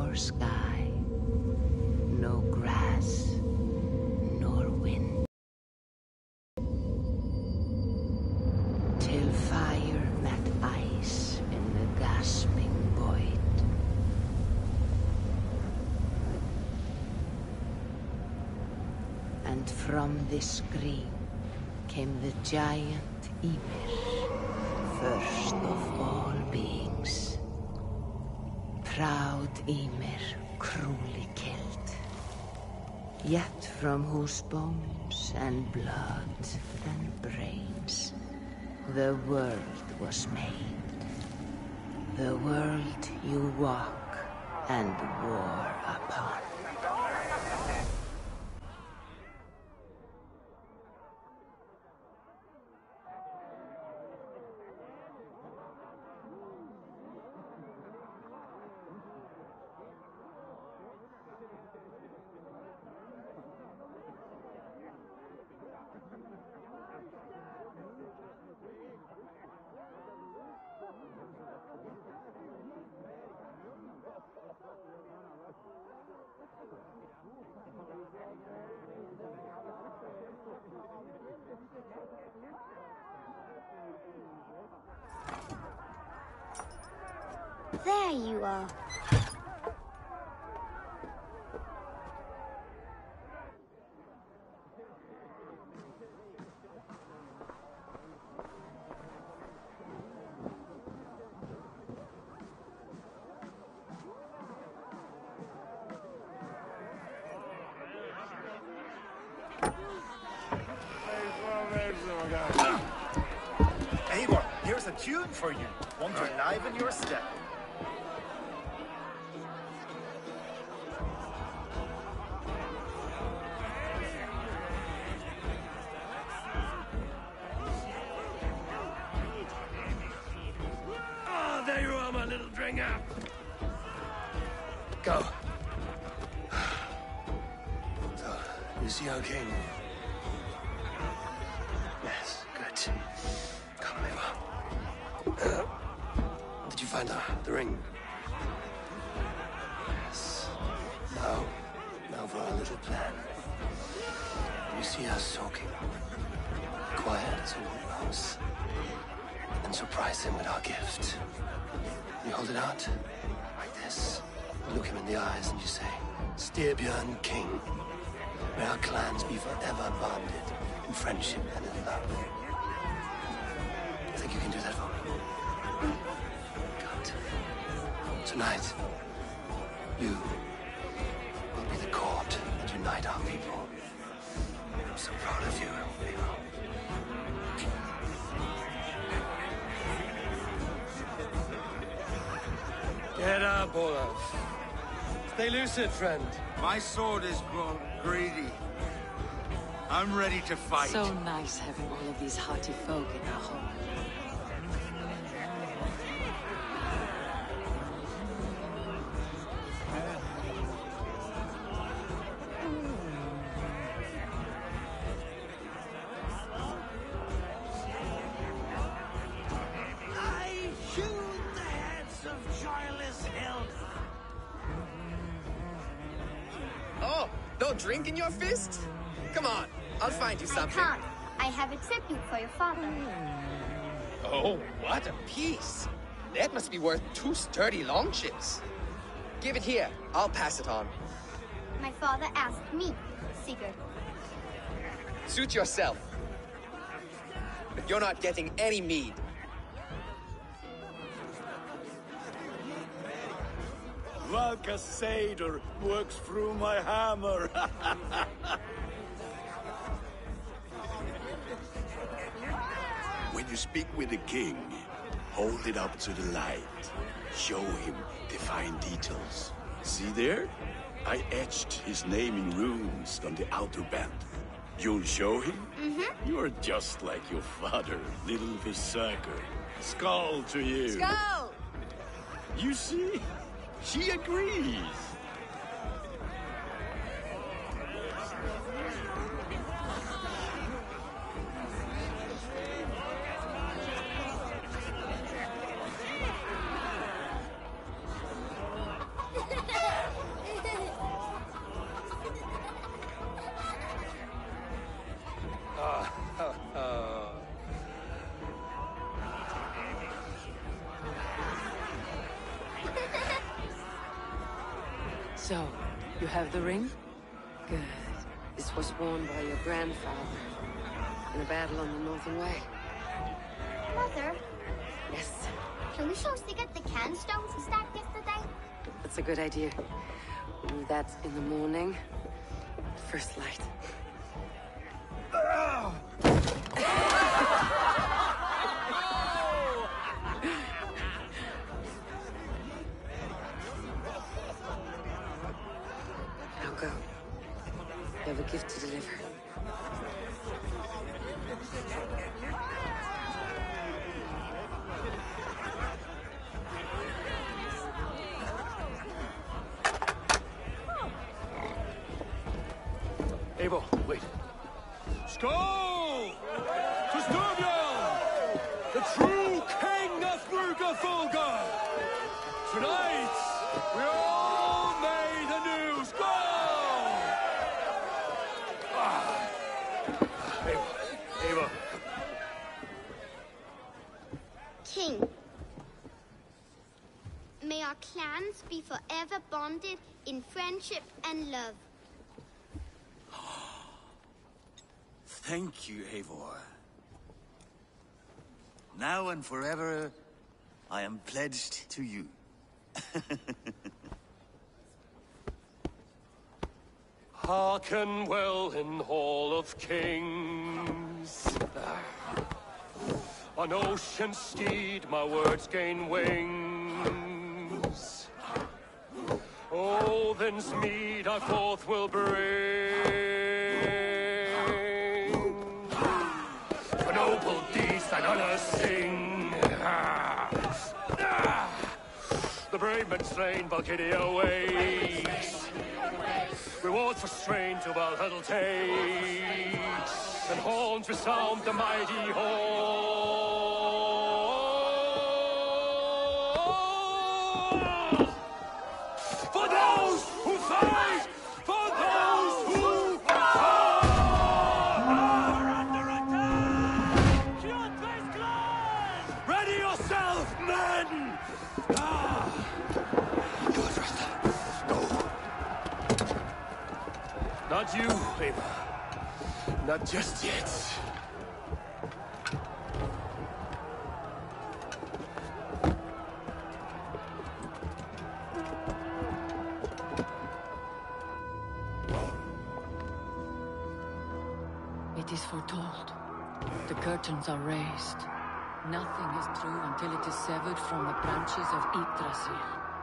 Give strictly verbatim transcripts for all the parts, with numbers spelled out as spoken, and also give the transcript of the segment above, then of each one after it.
nor sky, no grass, nor wind. Till fire met ice in the gasping void. And from this scream came the giant Ymir, first of all beings. Proud Ymir, cruelly killed, yet from whose bones and blood and brains the world was made. The world you walk and war upon. There you are. Eivor, here's a tune for you. Want to enliven your step. Oh, there you are, my little dringer. Go. So, you see our king? Yes, good. Come, Eivor. Uh, did you find uh, the ring? Yes. Now, now for our little plan. You see us talking. Quiet as a little mouse. And surprise him with our gift. You hold it out, like this. You look him in the eyes and you say, Styrbjörn King, may our clans be forever bonded in friendship and in love. You think you can do that for me? Good. Tonight, you will be the cord that unite our people. I'm so proud of you, Eivor. Get up, Olaf. Stay lucid, friend. My sword is grown greedy. I'm ready to fight. So nice having all of these hearty folk in our home. I hewn the heads of joyless Hilda. Oh, no drink in your fist? Come on, I'll find you something. I can't. I have a tribute for your father. Oh, what a piece. That must be worth two sturdy longships. Give it here. I'll pass it on. My father asked me, Sigurd. Suit yourself. But you're not getting any mead. Valka Seder works through my hammer. When you speak with the king, hold it up to the light. Show him the fine details. See there? I etched his name in runes on the outer band. You'll show him? Mm-hmm. You're just like your father, little berserker. Skull to you. Skull! You see? She agrees. So, you have the ring? Good. This was worn by your grandfather in a battle on the Northern Way. Mother, Yes, can we show Sigurd the can stones he stacked yesterday? that's a good idea. Do that in the morning. First light. Now go. You have a gift to deliver. Eivor, wait. Skål! To Styrbjörn, the true king of Bruggerfolga! Tonight, we all made anew. Skål! Ah. Eivor, Eivor. King, may our clans be forever bonded in friendship and love. Thank you, Eivor. Now and forever, I am pledged to you. Hearken well in Hall of Kings. On ocean steed, my words gain wings. Odin's mead I forth will bring. For noble deeds thine honor sing. The brave men slain, Valkyria waits. Reward for strain to Valhalla takes, and horns resound the mighty hall. For those who fight, for those who fall, are under attack. Ready yourself, men! Ah. Not you, Eivor. Not just yet. It is foretold. The curtains are raised. Nothing is true until it is severed from the branches of Yggdrasil.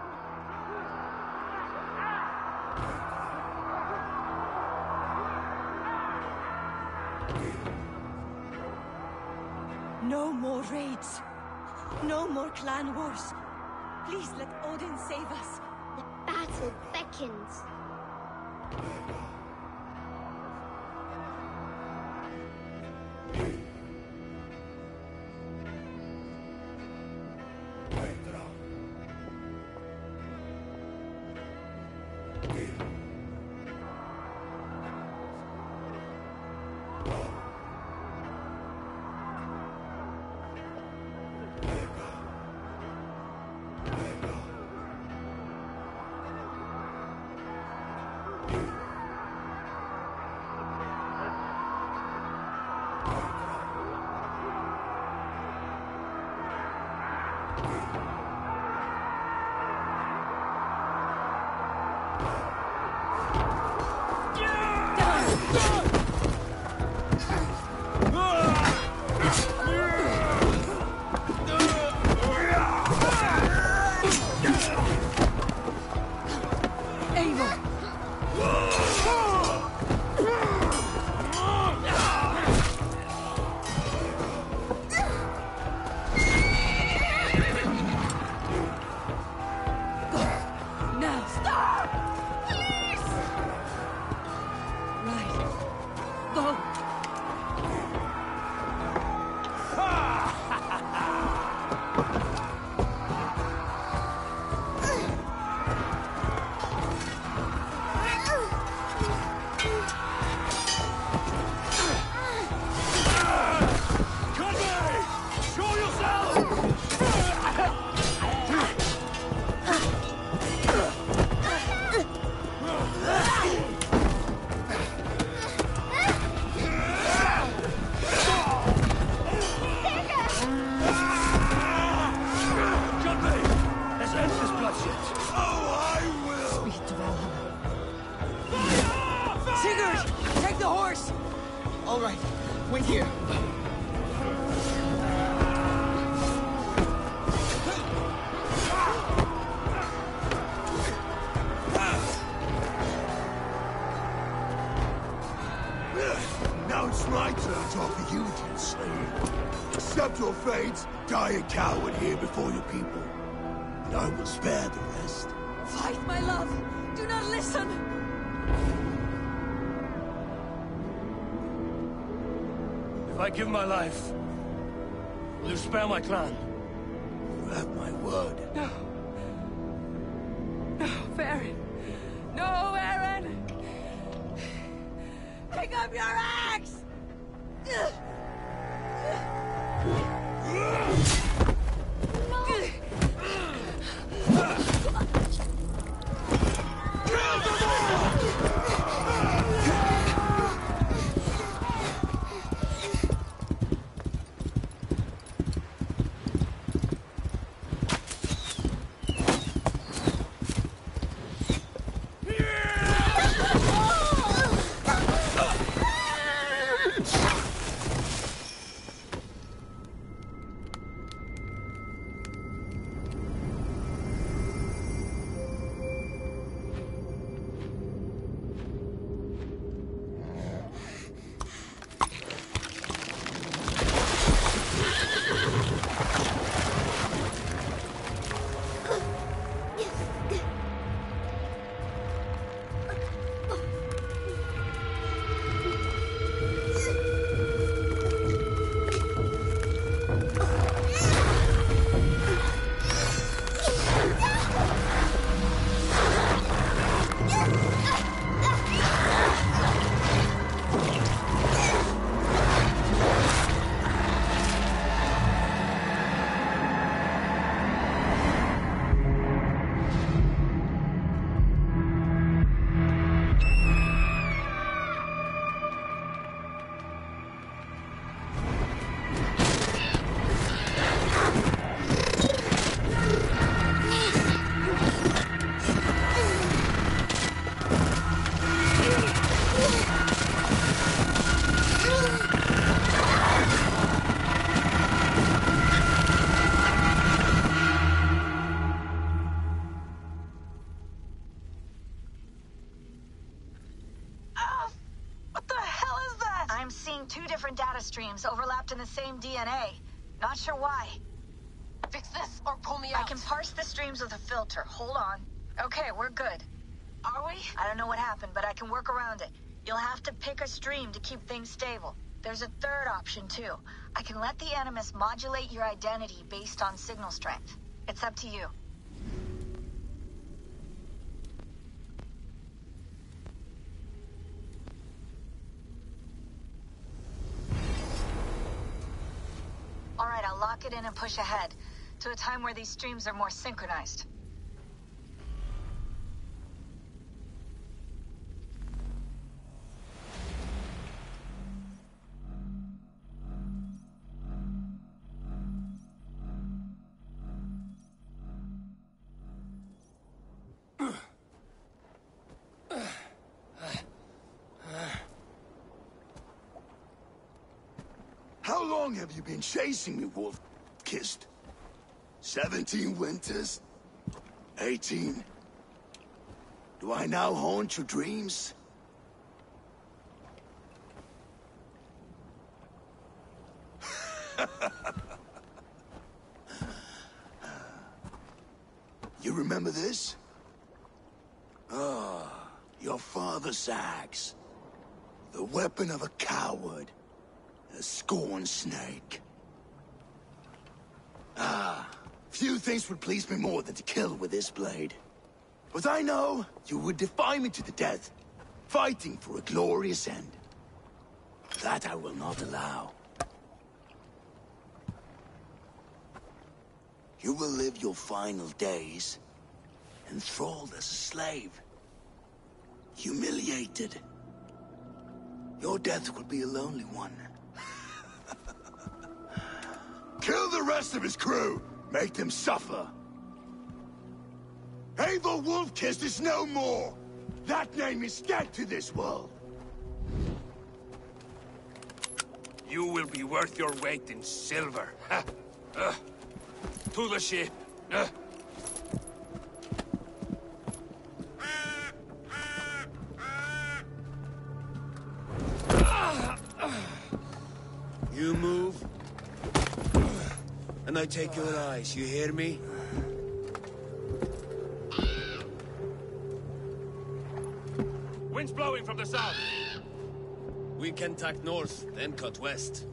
No more raids. No more clan wars. Please let Odin save us. The battle beckons. All right, wait here. Now it's my turn to offer you to slave. Accept your fate, die a coward here before your people, and I will spare the rest. Fight, my love! Do not listen! If I give my life, will you spare my clan? You have my word. No. No, Baron. No, Aaron! Pick up your axe! Streams overlapped in the same D N A. Not sure why. Fix this or pull me I out. can parse the streams with a filter. Hold on. Okay, we're good. Are we? I don't know what happened, but I can work around it. You'll have to pick a stream to keep things stable. There's a third option, too. I can let the Animus modulate your identity based on signal strength. It's up to you. All right, I'll lock it in and push ahead to a time where these streams are more synchronized. How long have you been chasing me, Wolf-Kissed? Seventeen winters? Eighteen? Do I now haunt your dreams? You remember this? Ah, your father's axe. The weapon of a coward. A scorn snake. Ah, few things would please me more than to kill with this blade. But I know you would defy me to the death, fighting for a glorious end. That I will not allow. You will live your final days enthralled as a slave, humiliated. Your death will be a lonely one. Kill the rest of his crew! Make them suffer! Eivor Wolf-Kissed is no more! That name is dead to this world! You will be worth your weight in silver. Ha! Uh, to the ship. Uh. You move, and I take your eyes, you hear me? Wind's blowing from the south. We can tack north, then cut west.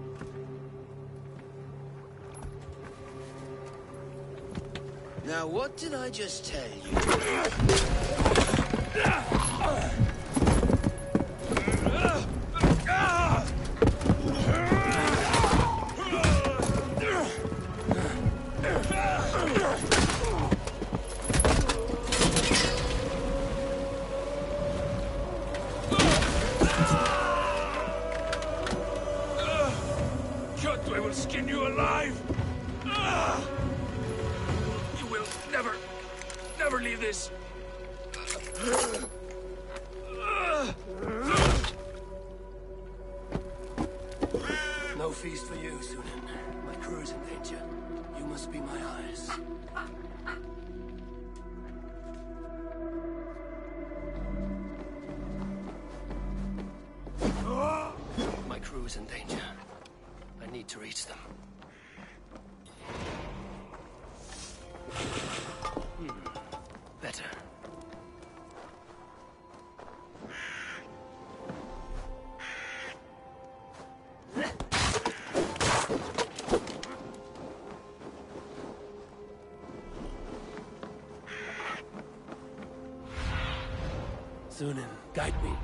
Now, what did I just tell you? Kjotve will skin you alive! You will never, never leave this. No feast for you, Sunan. My crew is in danger. You must be my eyes. My crew is in danger. I need to reach them. Hmm. Better. Sunan, guide me.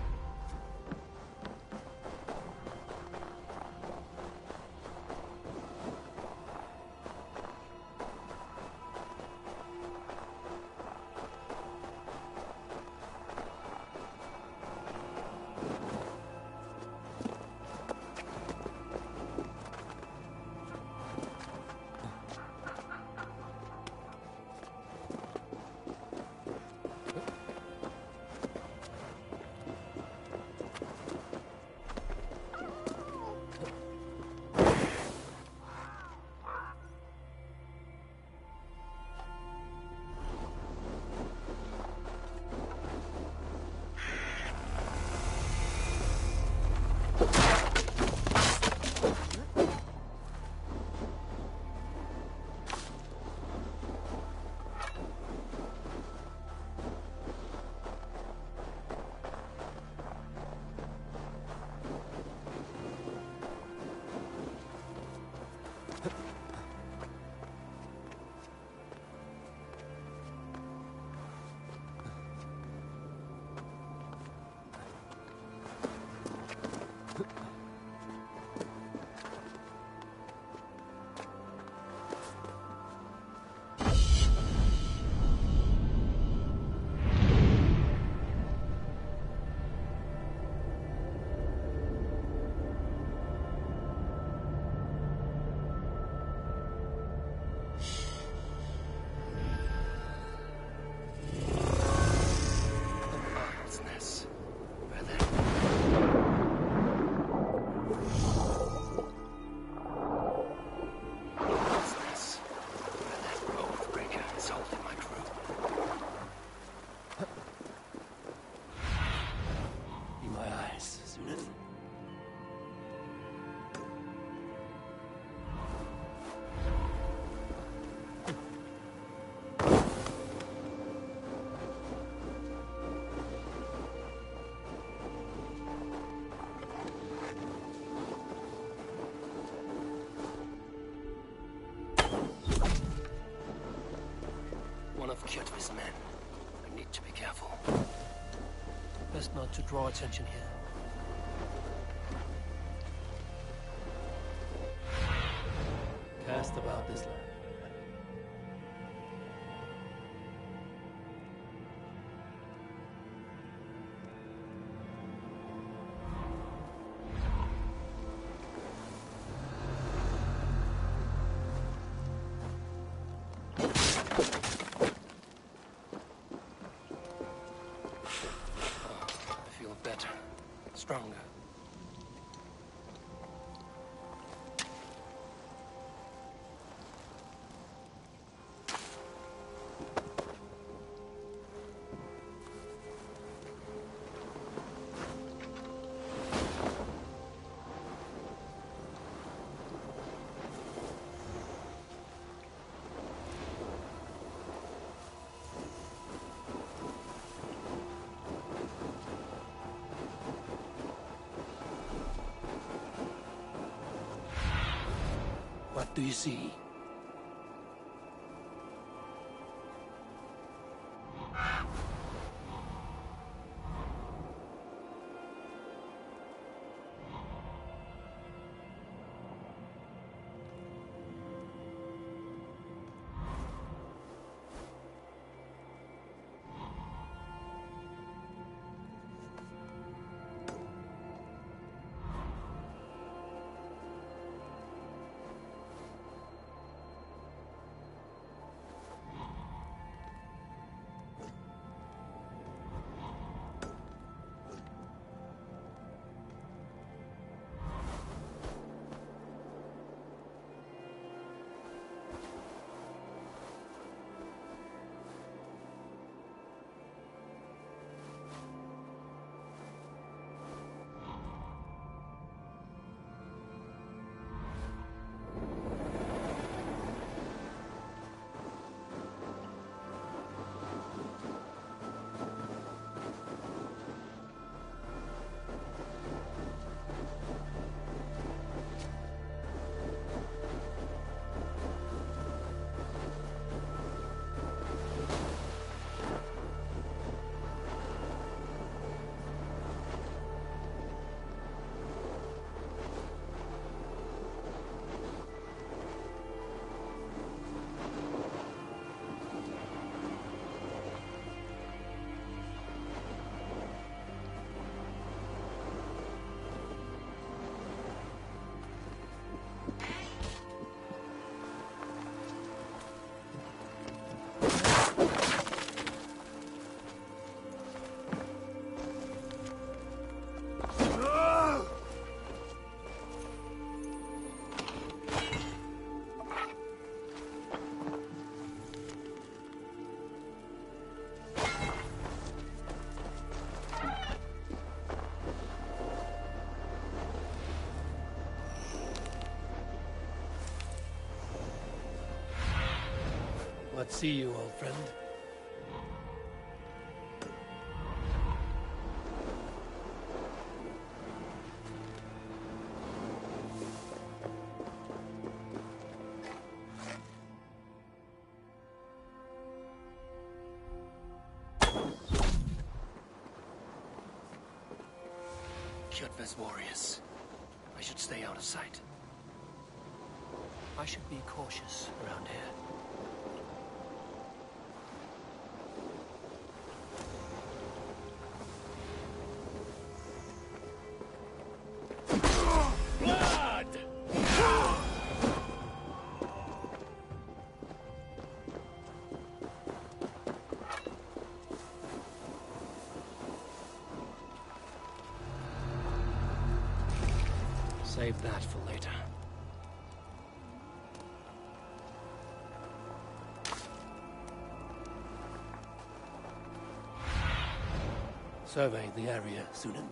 One of Kjotve's men. I need to be careful. Best not to draw attention here. Cast about this land. Stronger. do you see? What see you, old friend? Kjotve's warriors. I should stay out of sight. I should be cautious around here. Save that for later. Survey the area, Sunan.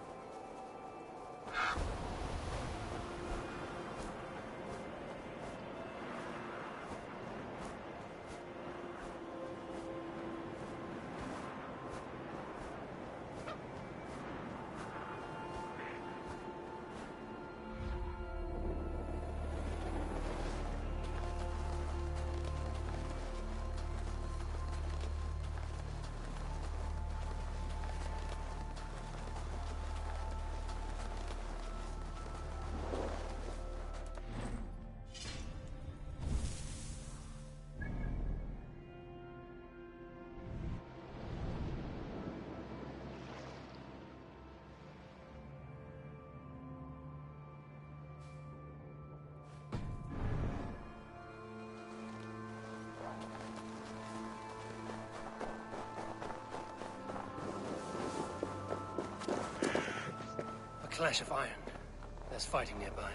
Clash of iron. There's fighting nearby.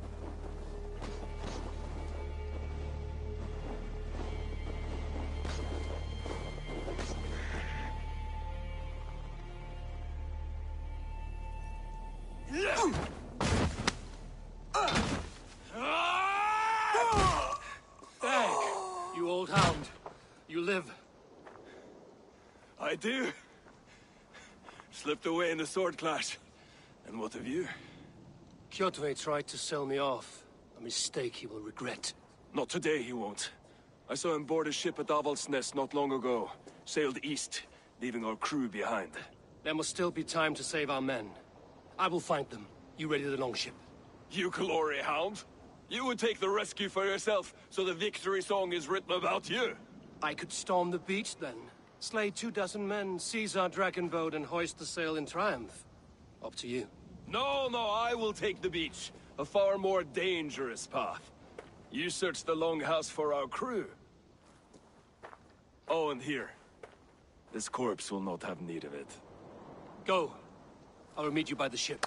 Dag, you old hound. You live. I do. Slipped away in a sword clash. And what of you? Kjotve tried to sell me off. A mistake he will regret. Not today, he won't. I saw him board a ship at Aval's Nest not long ago. Sailed east, leaving our crew behind. There must still be time to save our men. I will find them. You ready the longship? You glory hound? You would take the rescue for yourself, so the victory song is written about you. I could storm the beach then. Slay two dozen men, seize our dragon boat, and hoist the sail in triumph. Up to you. No, no, I will take the beach. A far more dangerous path. You search the longhouse for our crew. Oh, and here. This corpse will not have need of it. Go. I will meet you by the ship.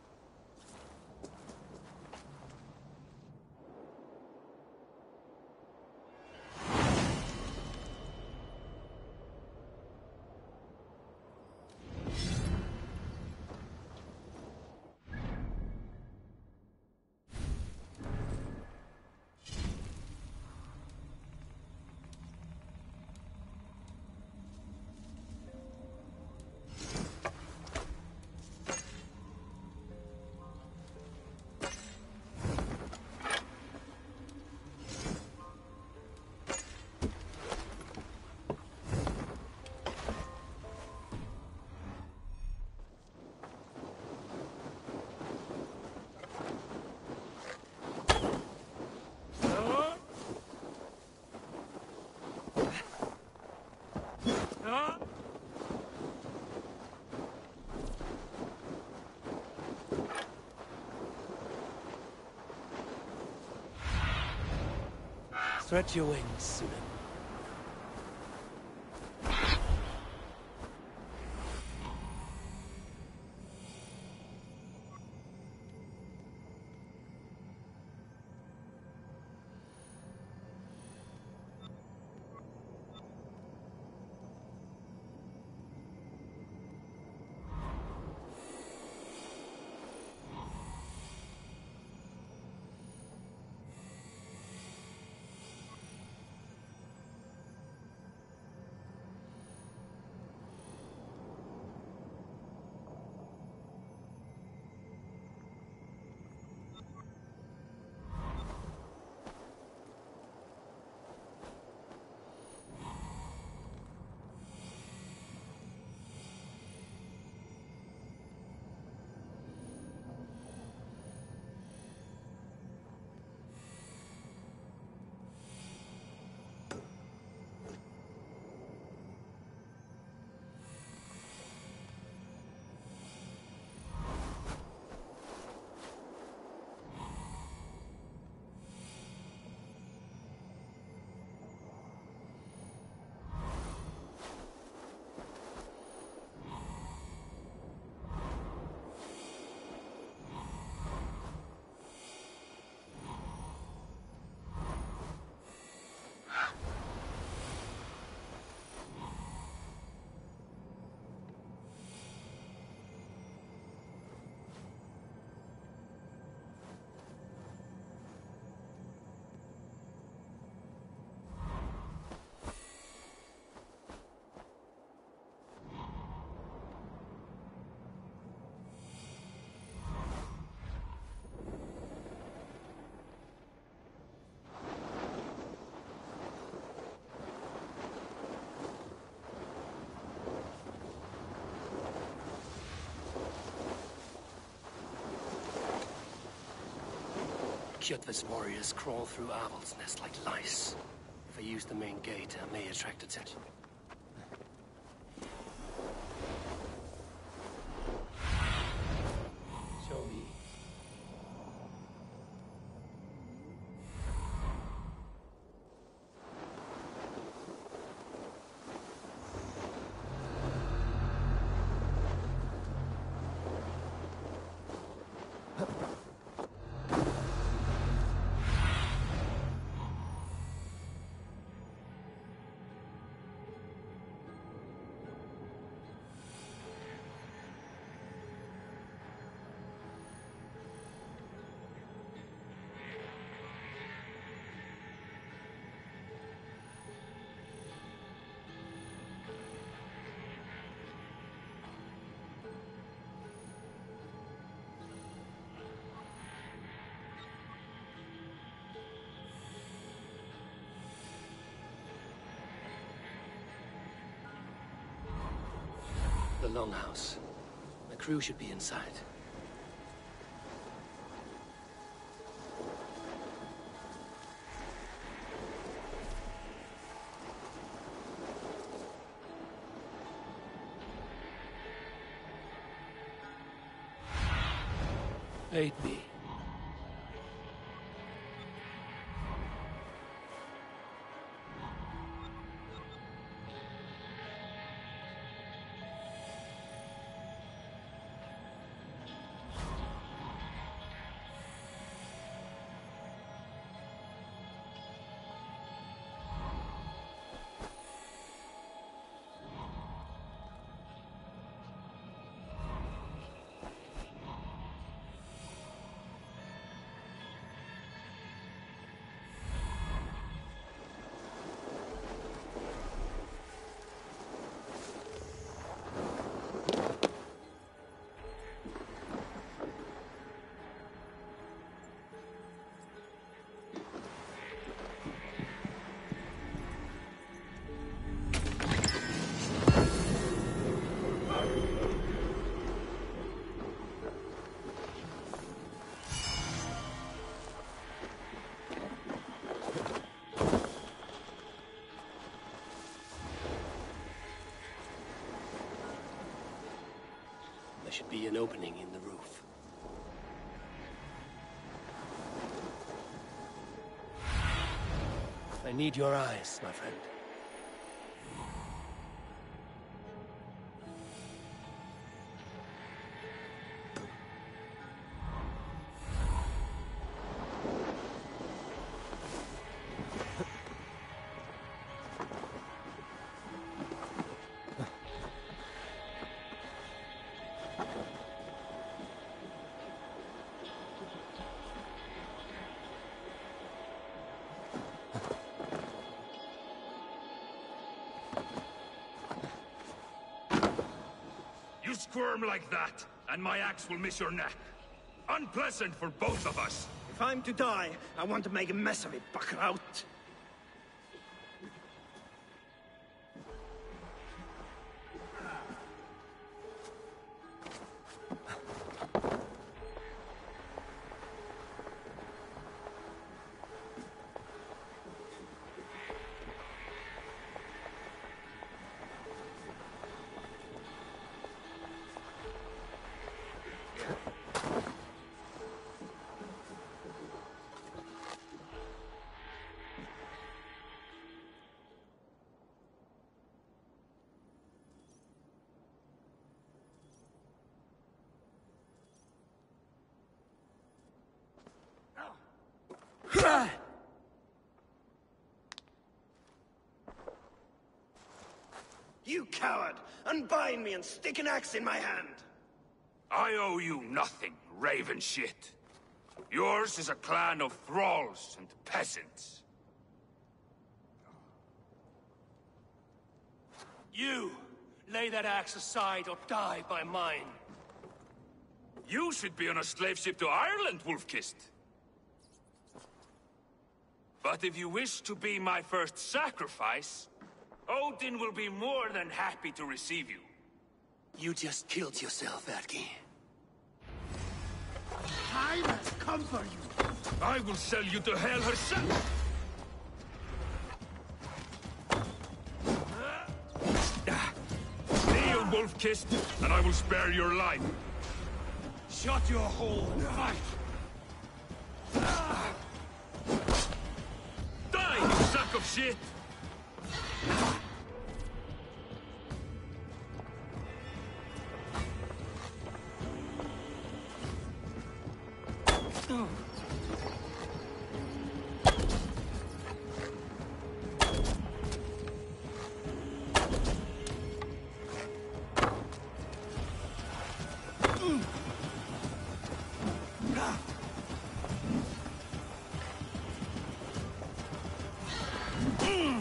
Stretch your wings, Sunan. Kjotve's warriors crawl through Aval's Nest like lice. If I use the main gate, I may attract attention. Show me. The Longhouse. The crew should be inside. Aid me. There should be an opening in the roof. I need your eyes, my friend. You squirm like that, and my axe will miss your neck. Unpleasant for both of us. If I'm to die, I want to make a mess of it, Buckraut. You coward! Unbind me and stick an axe in my hand! I owe you nothing, raven shit. Yours is a clan of thralls and peasants. You! Lay that axe aside or die by mine. You should be on a slave ship to Ireland, Wolf-Kissed. But if you wish to be my first sacrifice, Odin will be more than happy to receive you. You just killed yourself, Atki. Time has come for you. I will sell you to Hel herself. Kneel, Wolf-Kissed, and I will spare your life. Shut your hole and fight. Die, you sack of shit! Mm.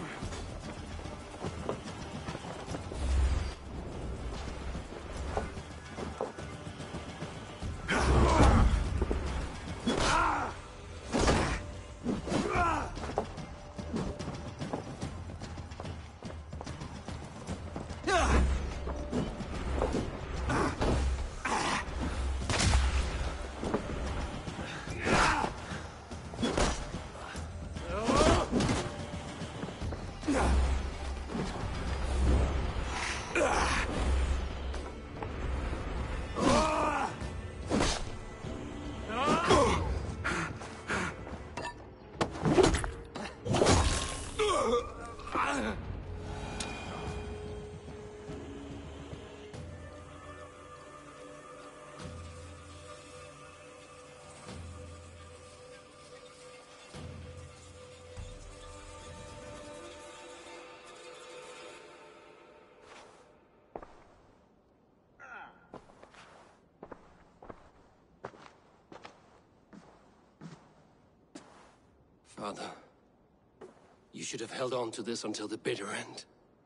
Father, you should have held on to this until the bitter end.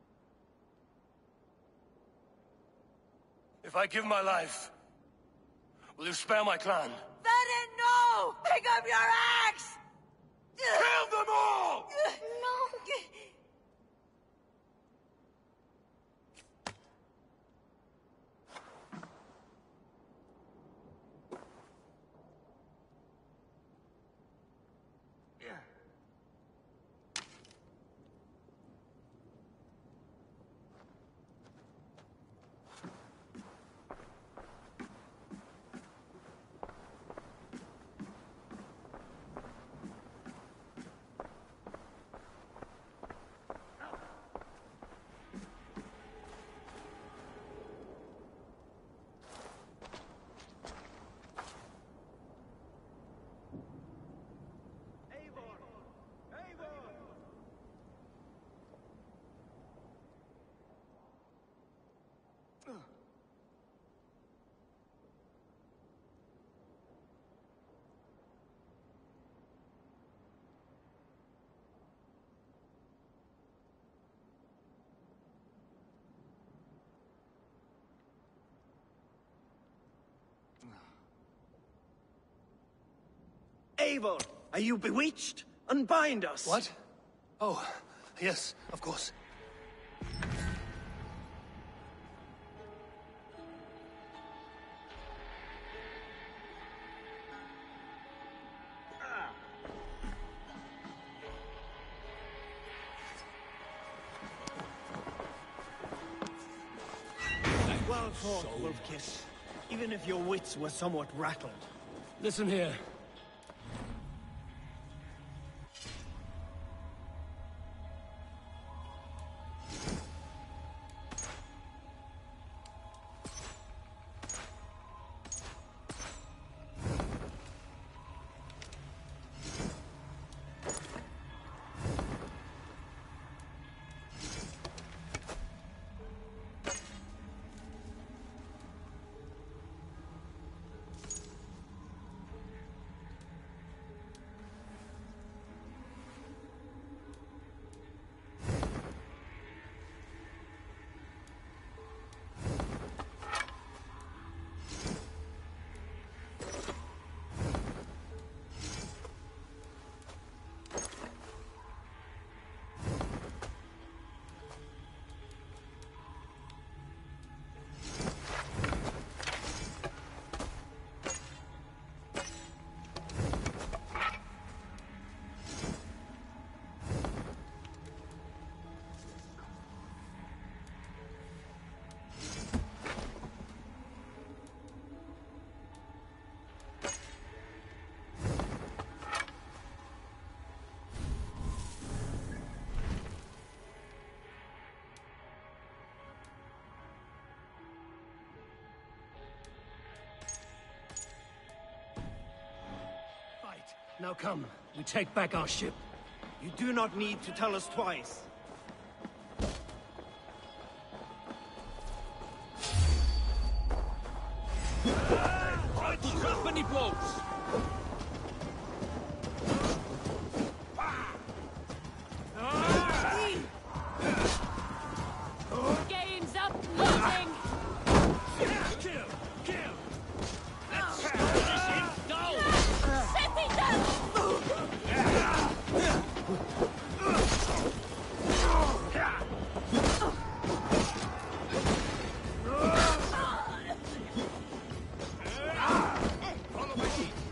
If I give my life, will you spare my clan? Verin, no! Pick up your axe! Kill them all! No! Eivor, are you bewitched? Unbind us! What? Oh, yes, of course. Well fought, Wolfkiss. Even if your wits were somewhat rattled. Listen here. Now come, we take back our ship. You do not need to tell us twice. Try to drop any blows! Gains up, losing! Kill! Kill! Let's slow this imp down! Set it down! Follow my lead!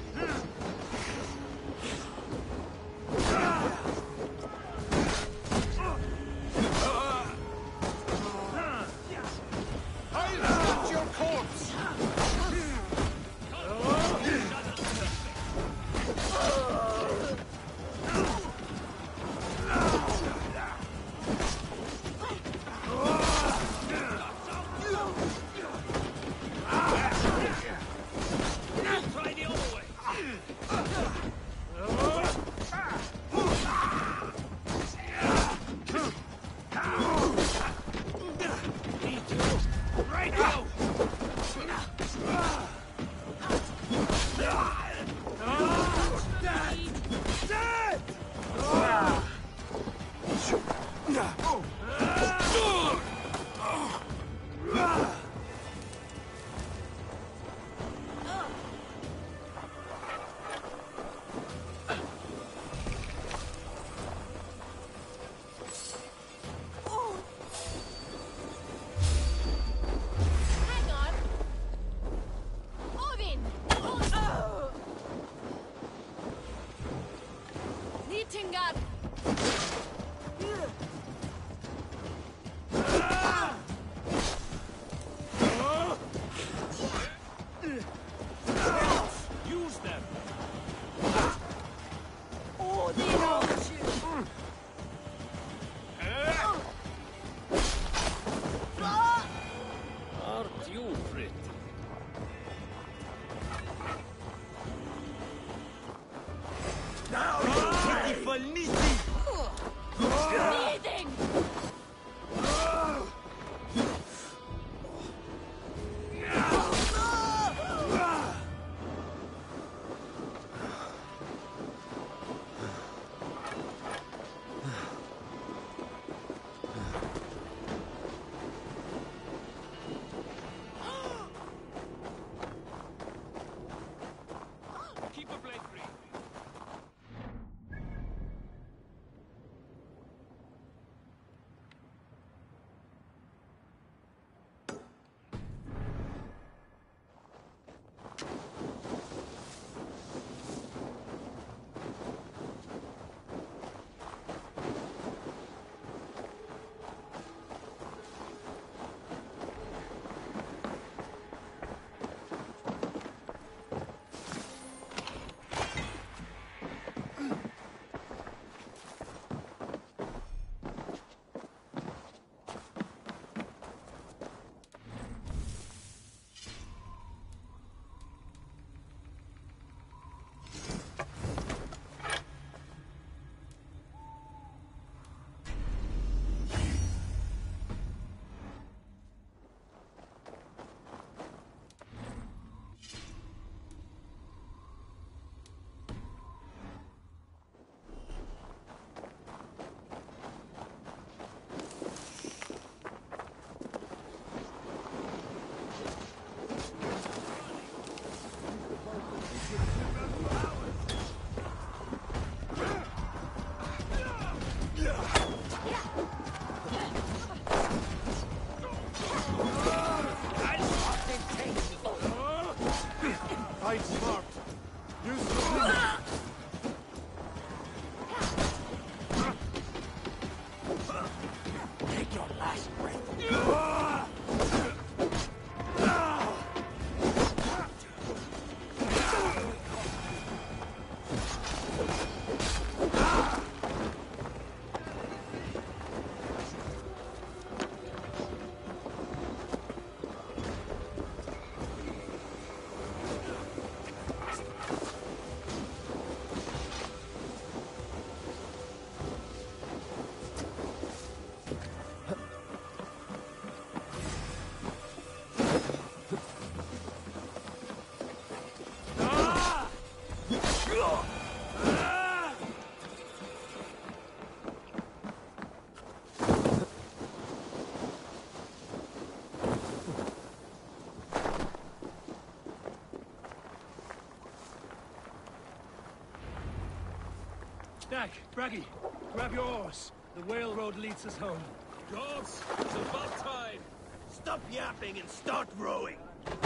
Dag, Braggy, grab your horse. The whale road leads us home. Gods, it's about time! Stop yapping and start rowing!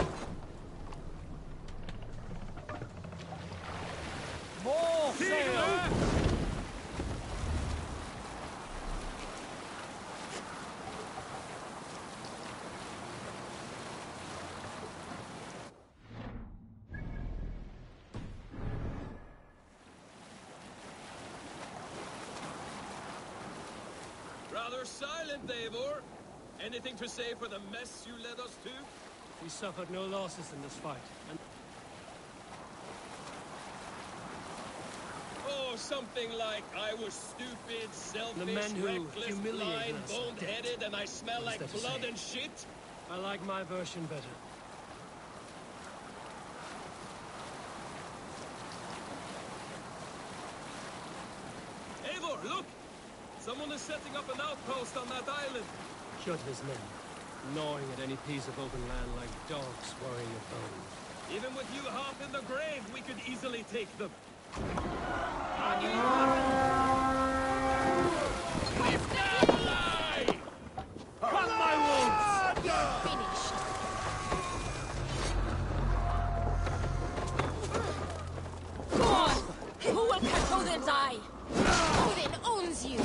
More sail! Rather silent, Eivor. Anything to say for the mess you led us to? We suffered no losses in this fight. And oh, something like, I was stupid, selfish, the men who reckless, humiliated blind, us are bone-headed, and I smell What is like there to blood say? and shit? I like my version better. Eivor, look! Someone is setting up an outpost on that island. Kjotve's men, gnawing at any piece of open land like dogs worrying a bone. Even with you half in the grave, we could easily take them. Cut my wounds! Finished. Go on! Who will catch Odin's eye? Odin owns you!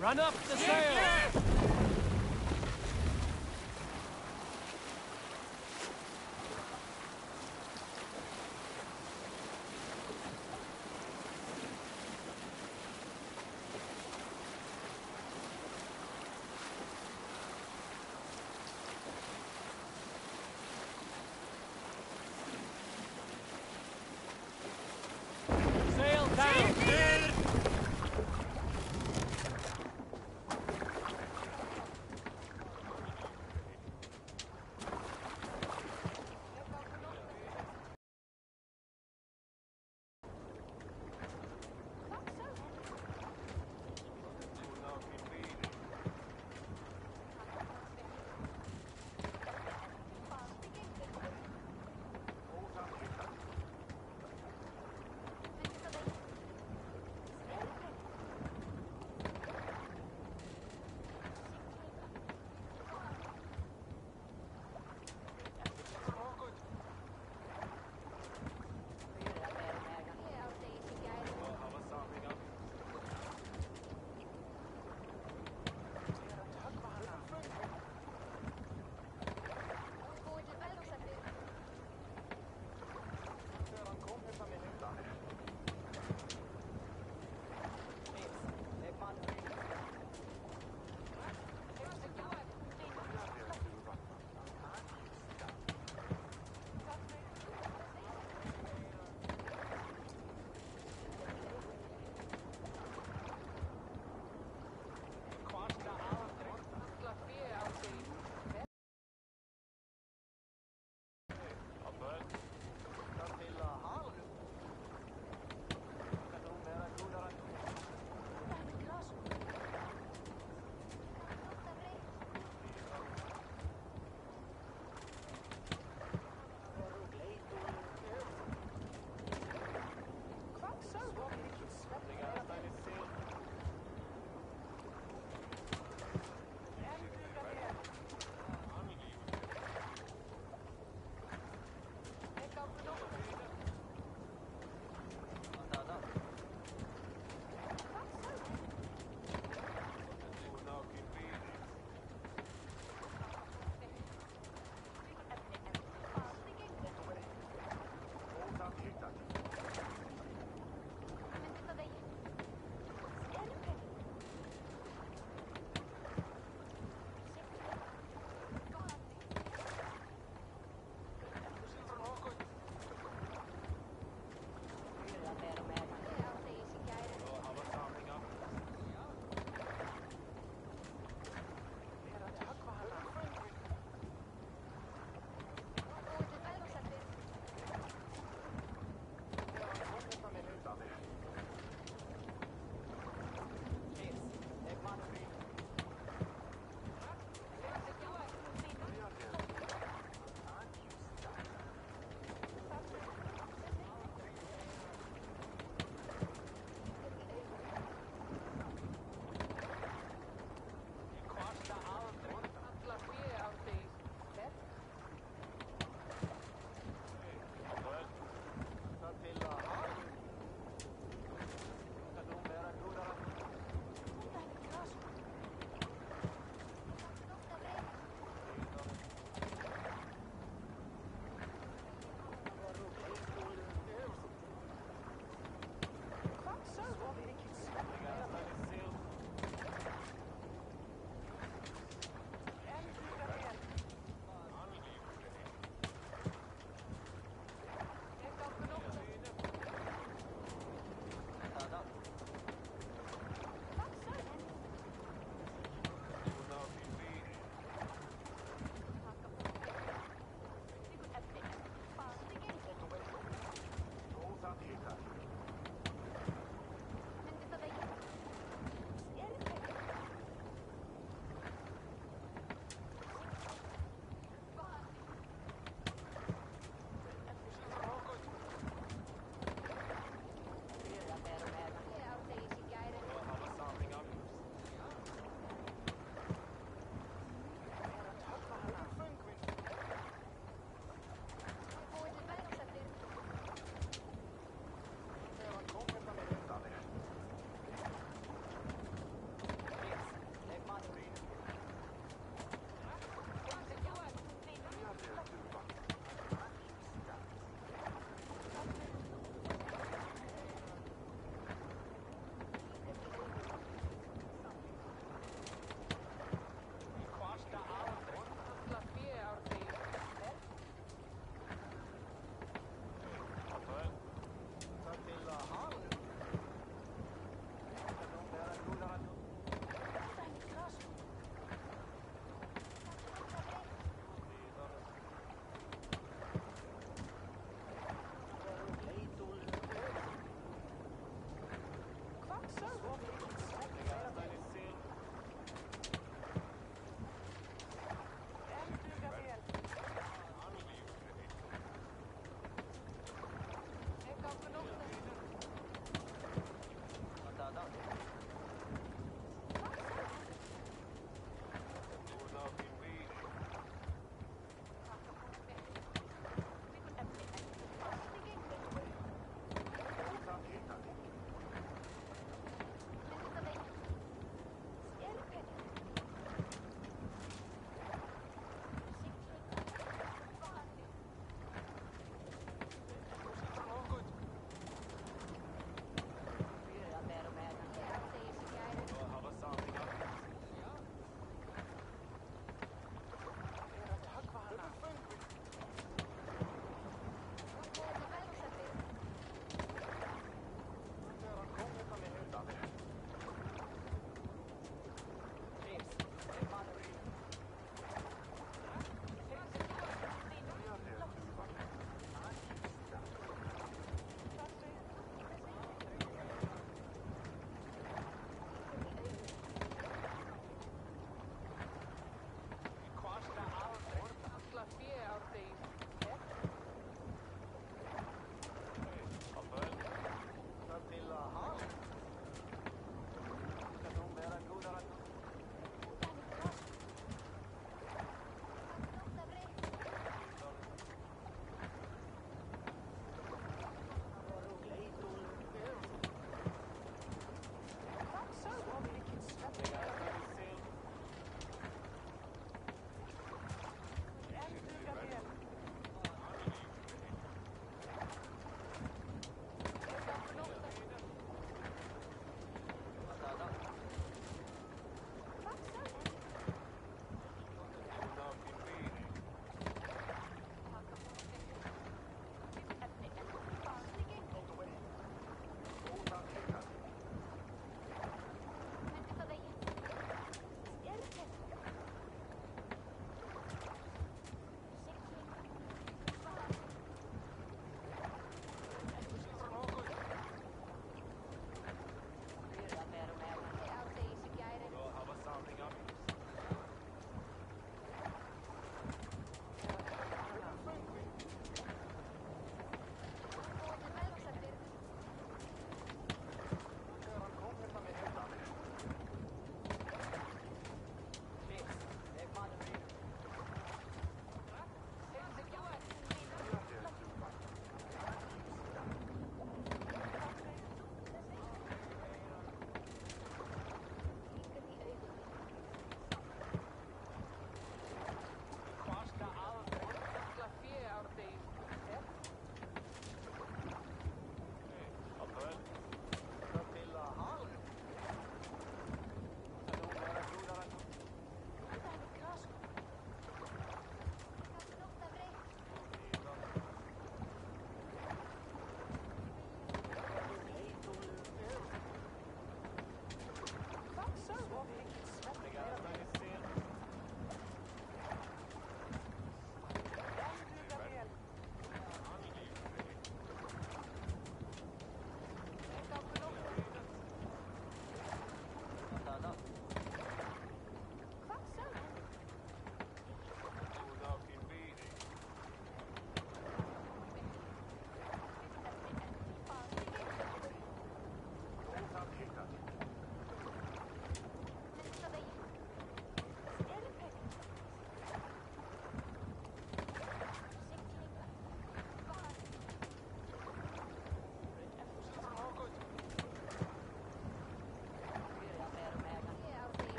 Run up the sail!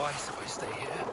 twice if I stay here.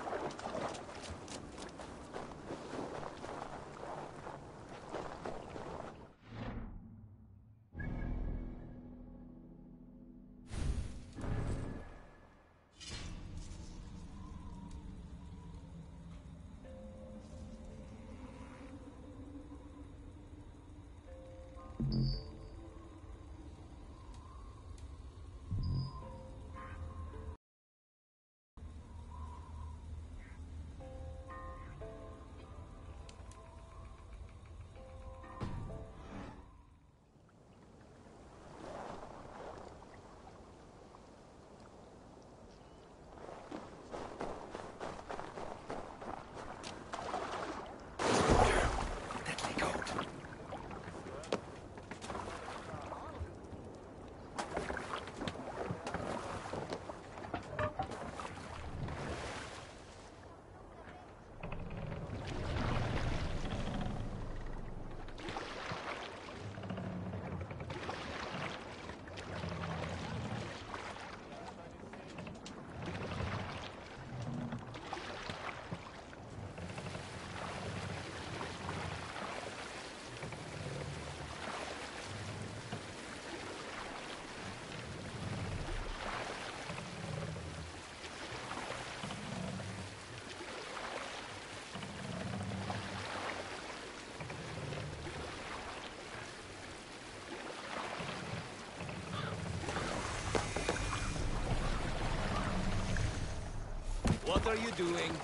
What are you doing?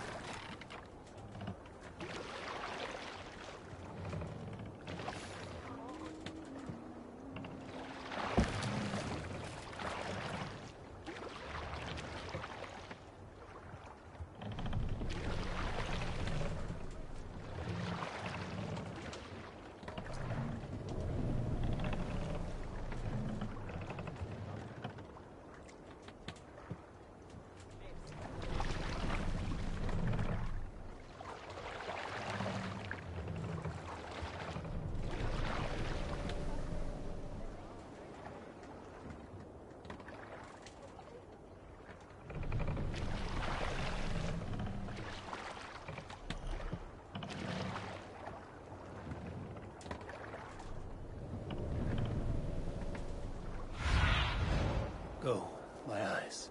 Go, my eyes.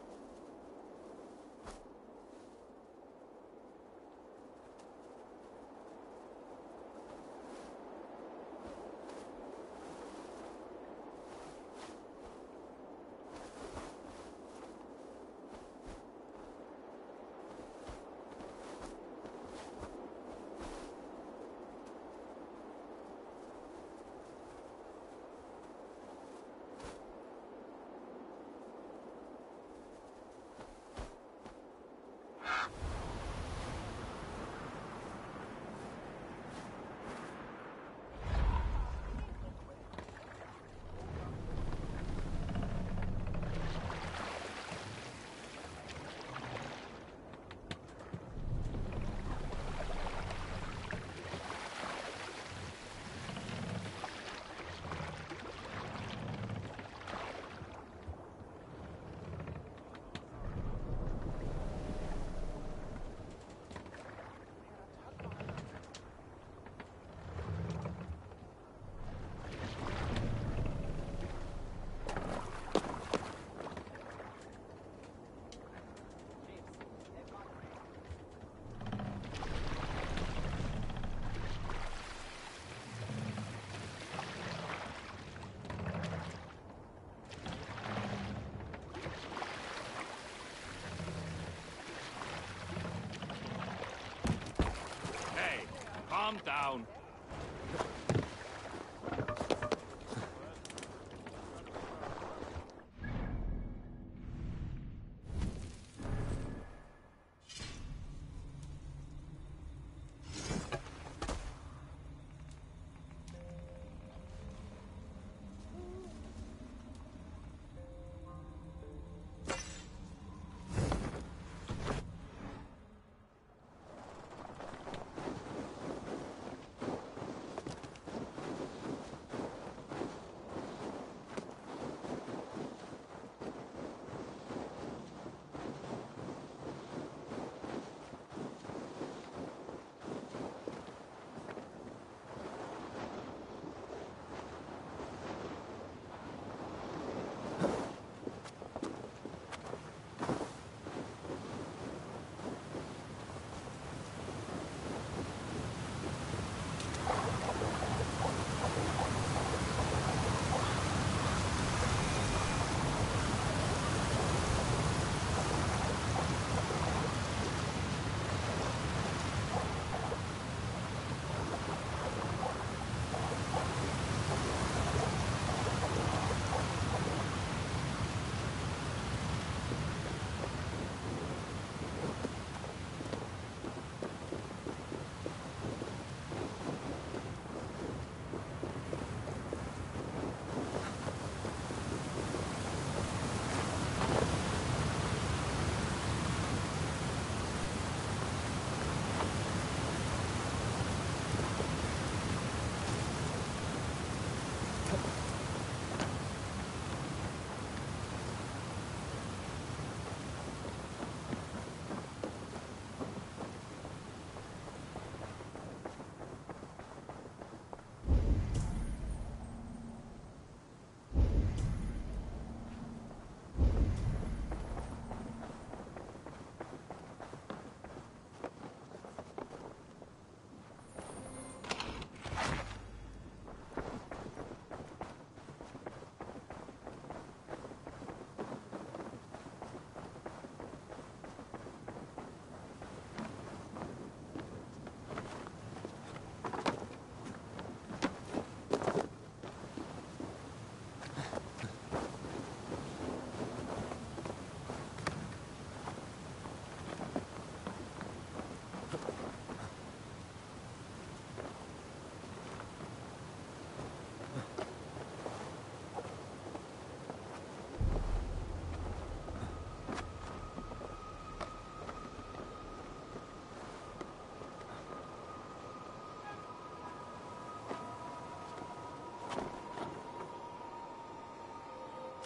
Calm down.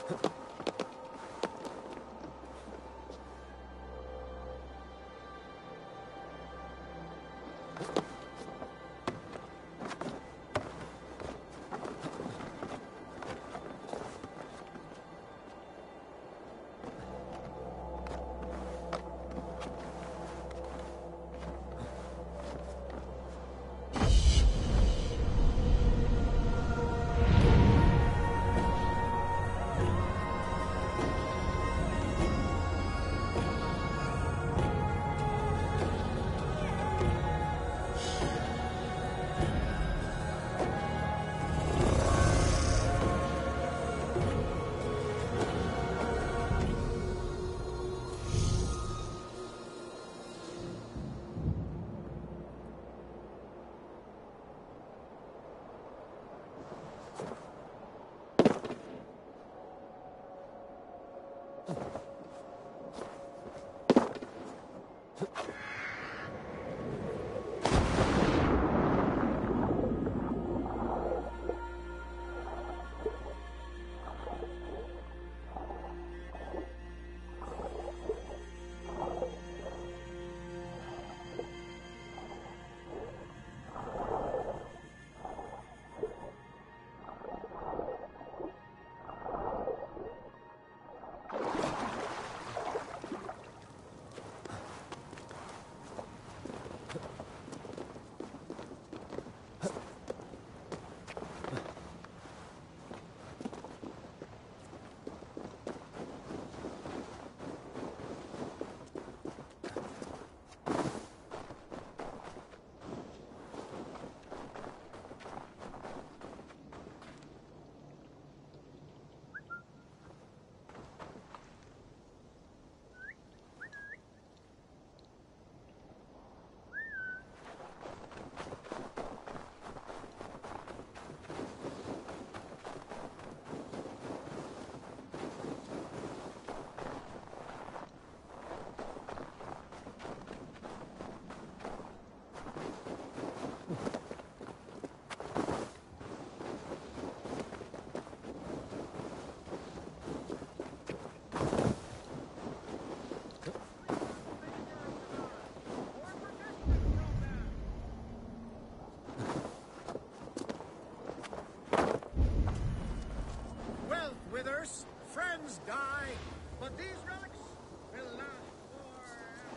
Withers, friends die, but these relics will last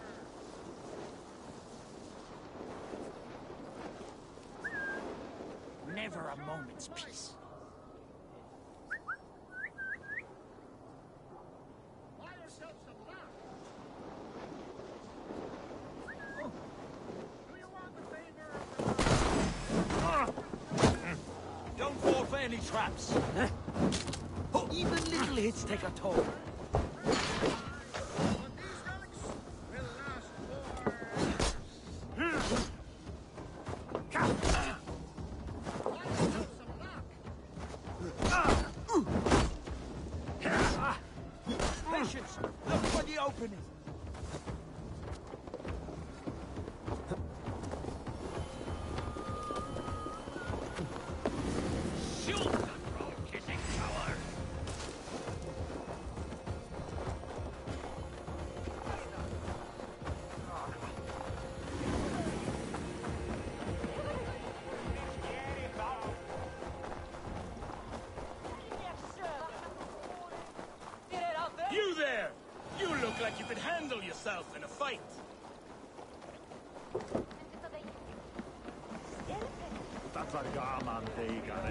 forever. Never a moment's peace. Buy yourself some luck. Oh. Do you want the favor of the... Don't fall for any traps. Huh? Even little hits take a toll. Patience! Look for the opening! You there! You look like you could handle yourself in a fight. That's a garman day, Gary.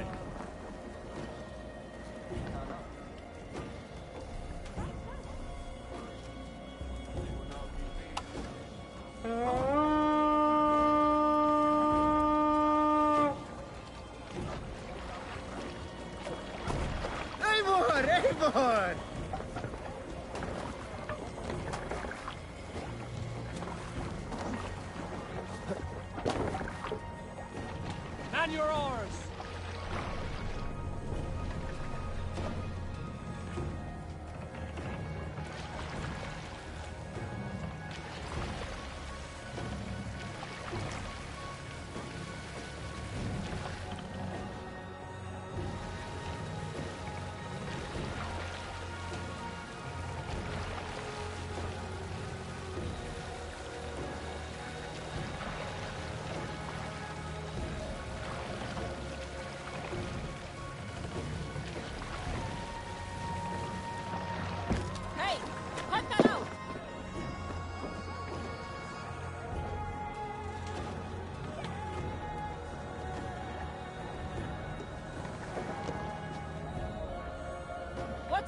Eivor! Eivor! Man your oars!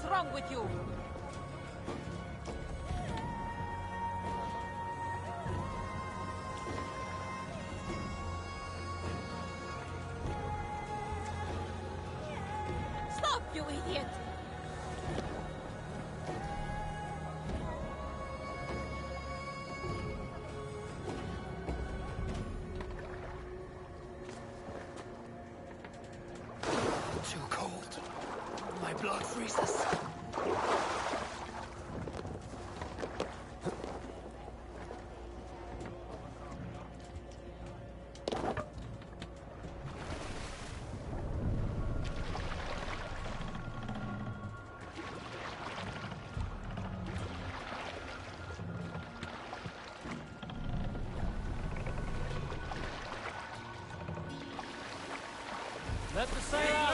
wrong with you? Stop, you idiot! Too cold. My blood freezes. Let the sail out!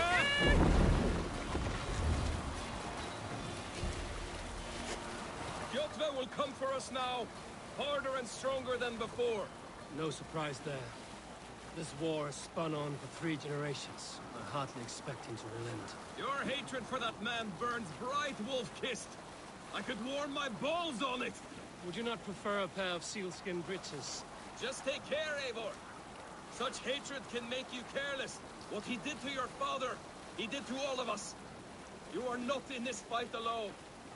Kjotve will come for us now, harder and stronger than before. No surprise there. This war has spun on for three generations. I hardly expect him to relent. Your hatred for that man burns bright, wolf-kissed. I could warm my balls on it. Would you not prefer a pair of sealskin breeches? Just take care, Eivor. Such hatred can make you careless. What he did to your father, he did to all of us. You are not in this fight alone.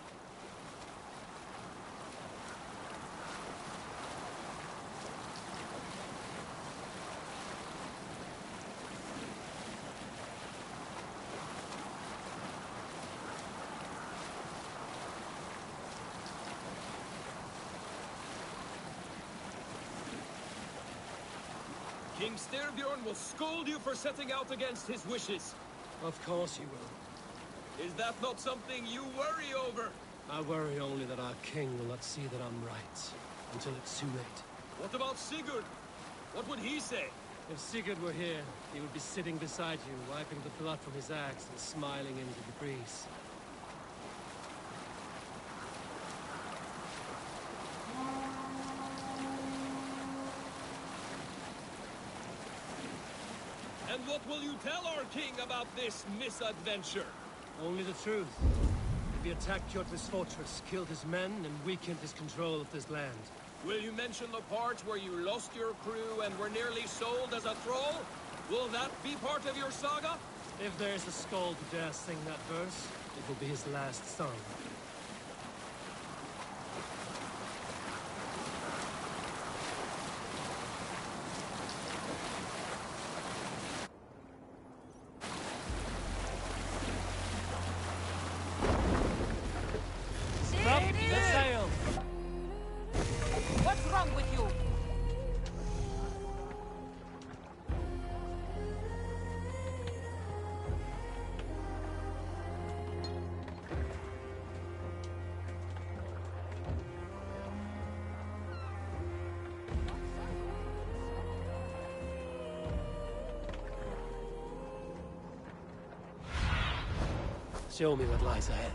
King Styrbjorn will scold you for setting out against his wishes. Of course he will. Is that not something you worry over? I worry only that our king will not see that I'm right, until it's too late. What about Sigurd? What would he say? If Sigurd were here, he would be sitting beside you, wiping the blood from his axe and smiling into the breeze. And what will you tell our king about this misadventure? Only the truth. We attacked Kjotve's fortress, killed his men, and weakened his control of this land. Will you mention the part where you lost your crew and were nearly sold as a thrall? Will that be part of your saga? If there's a skald who dares sing that verse, it will be his last song. Stop the sail! What's wrong with you? Show me what lies ahead.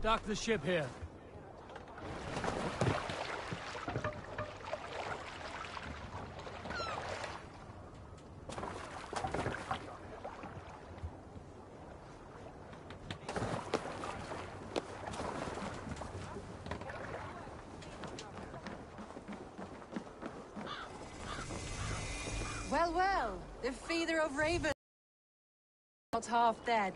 Dock the ship here. Well, well, the feeder of ravens not half dead.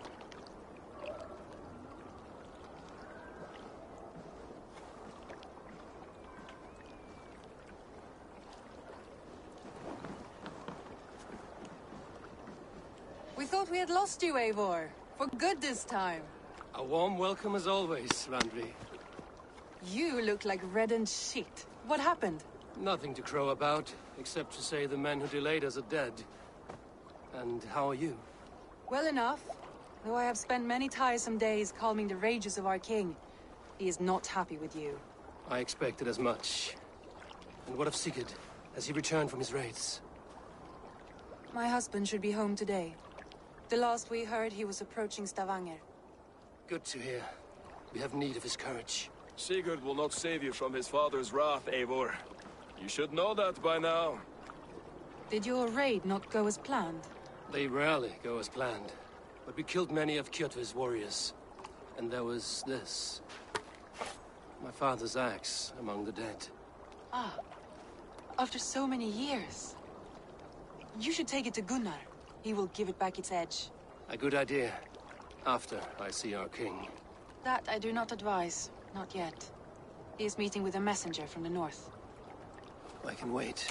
We thought we had lost you, Eivor. For good this time. A warm welcome as always, Randvi. You look like reddened shit. What happened? Nothing to crow about, except to say the men who delayed us are dead. And how are you? Well enough. Though I have spent many tiresome days calming the rages of our king. He is not happy with you. I expected as much. And what of Sigurd? Has he returned from his raids? My husband should be home today. The last we heard, he was approaching Stavanger. Good to hear. We have need of his courage. Sigurd will not save you from his father's wrath, Eivor. You should know that by now. Did your raid not go as planned? They rarely go as planned. But we killed many of Kjotve's warriors. And there was this. My father's axe among the dead. Ah. After so many years. You should take it to Gunnar. He will give it back its edge. A good idea. After I see our king. That I do not advise. Not yet. He is meeting with a messenger from the north. I can wait.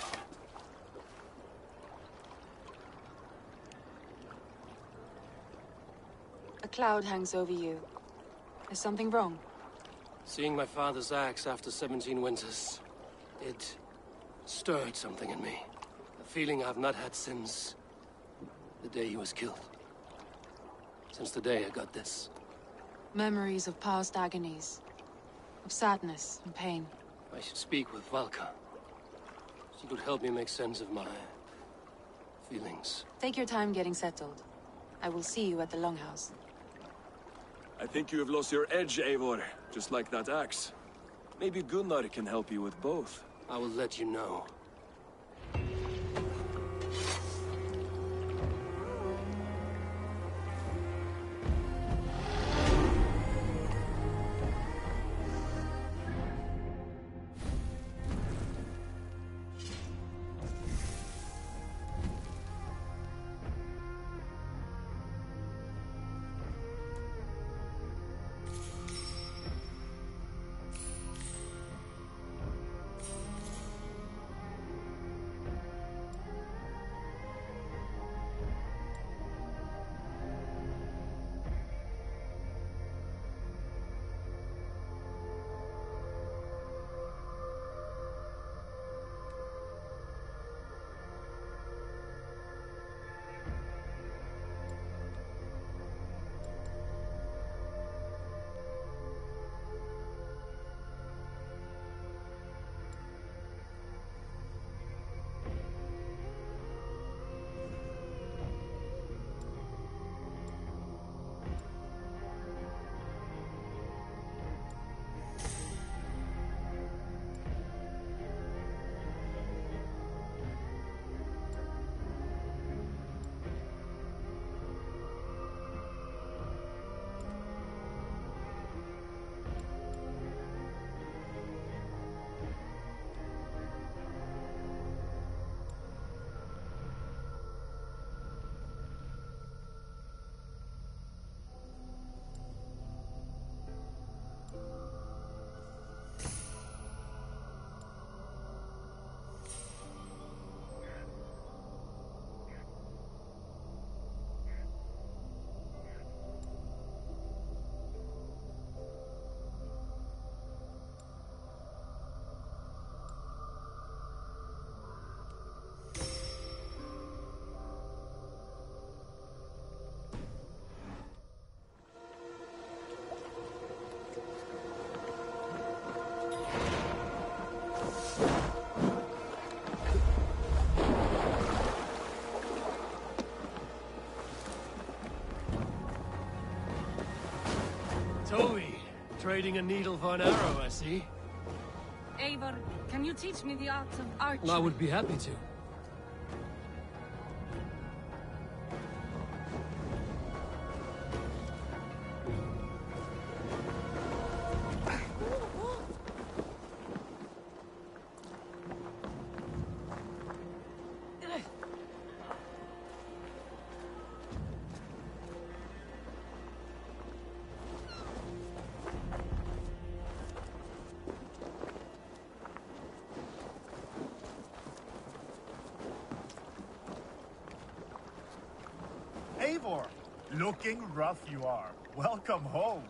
A cloud hangs over you. Is something wrong? Seeing my father's axe after seventeen winters, it stirred something in me. A feeling I've not had since the day he was killed. Since the day I got this. Memories of past agonies. Of sadness and pain. I should speak with Valka. She could help me make sense of my feelings. Take your time getting settled. I will see you at the Longhouse. I think you have lost your edge, Eivor. Just like that axe. Maybe Gunnar can help you with both. I will let you know. Toby, Trading a needle for an arrow, I see. Eivor, can you teach me the art of archery? I would be happy to. Eivor, looking rough you are. Welcome home.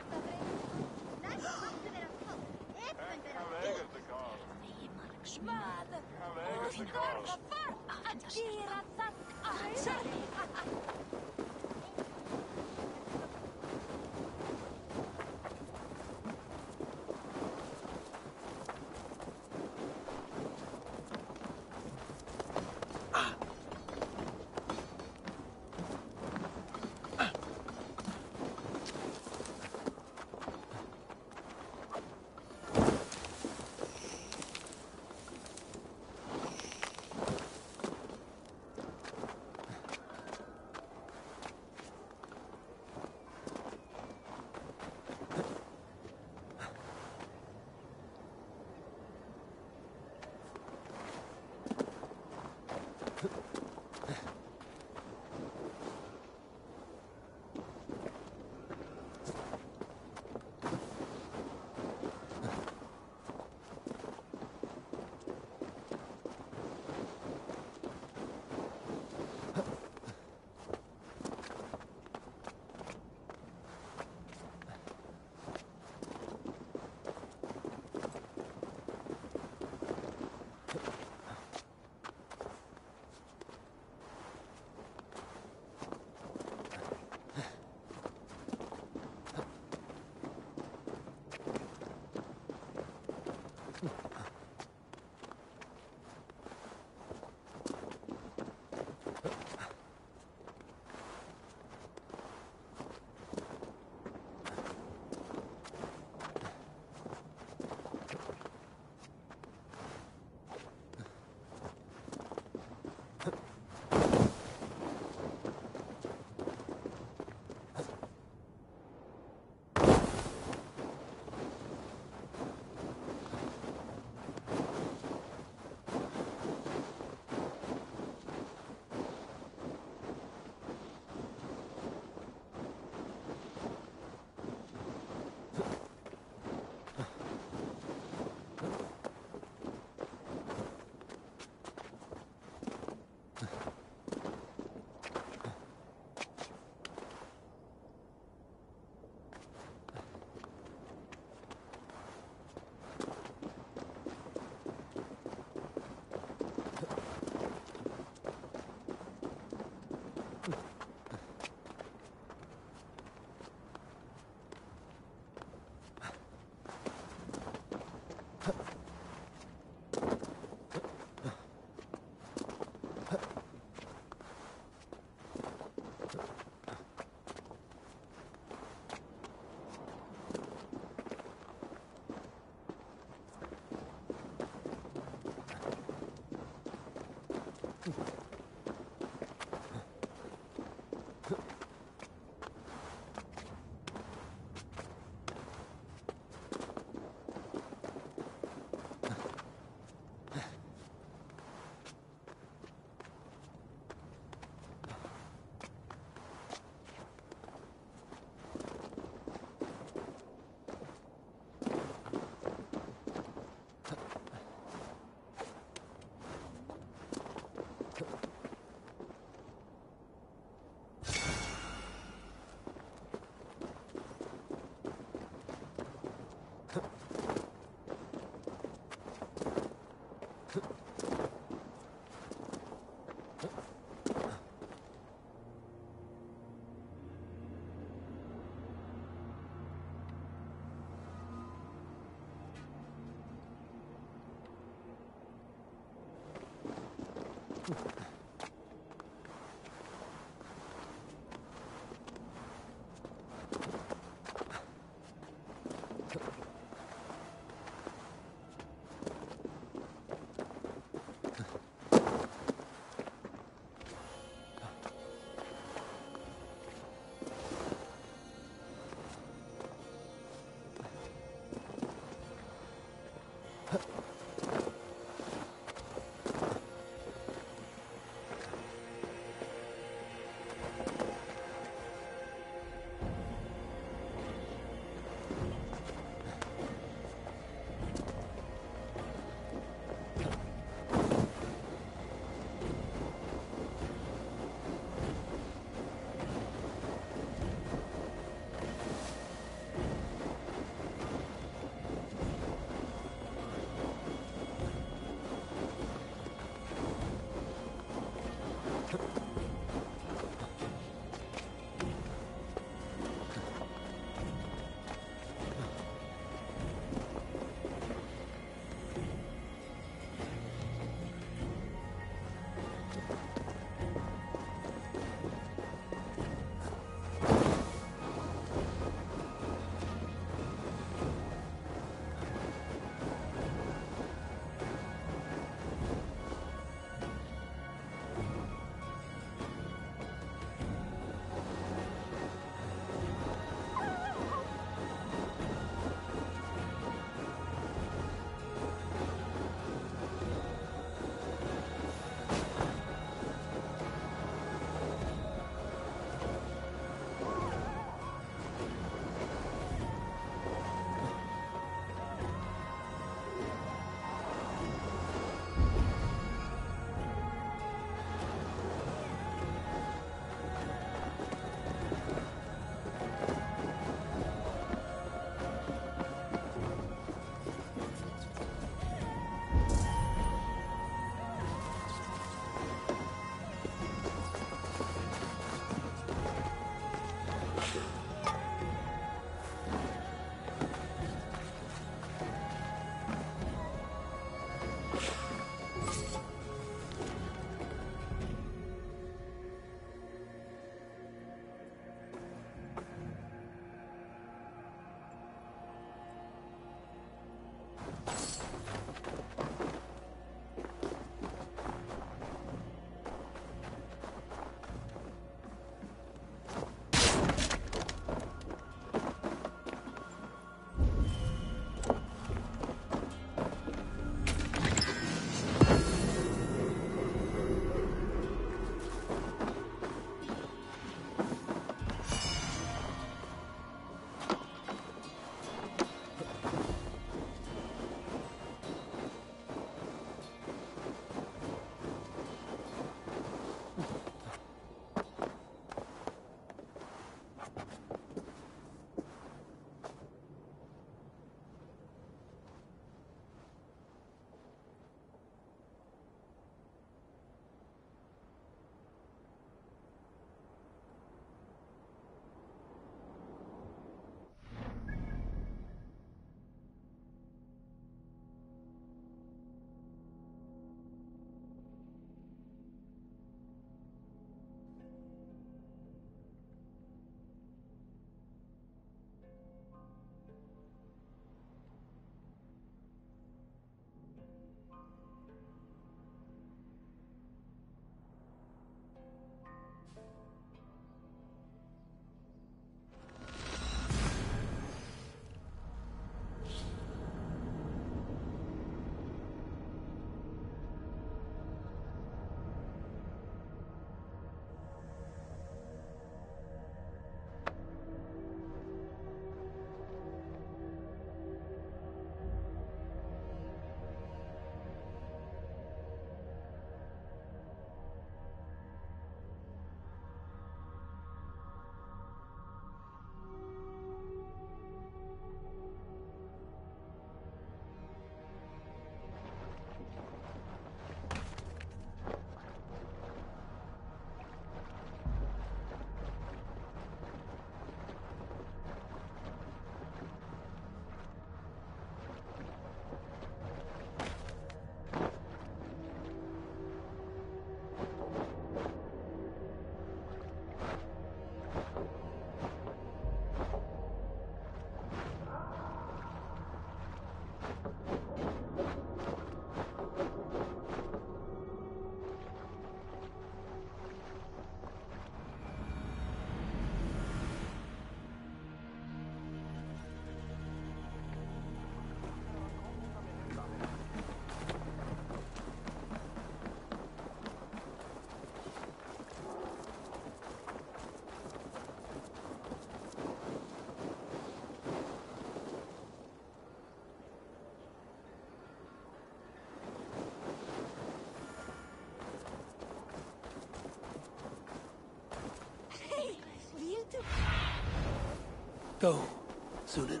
Go, Sunan.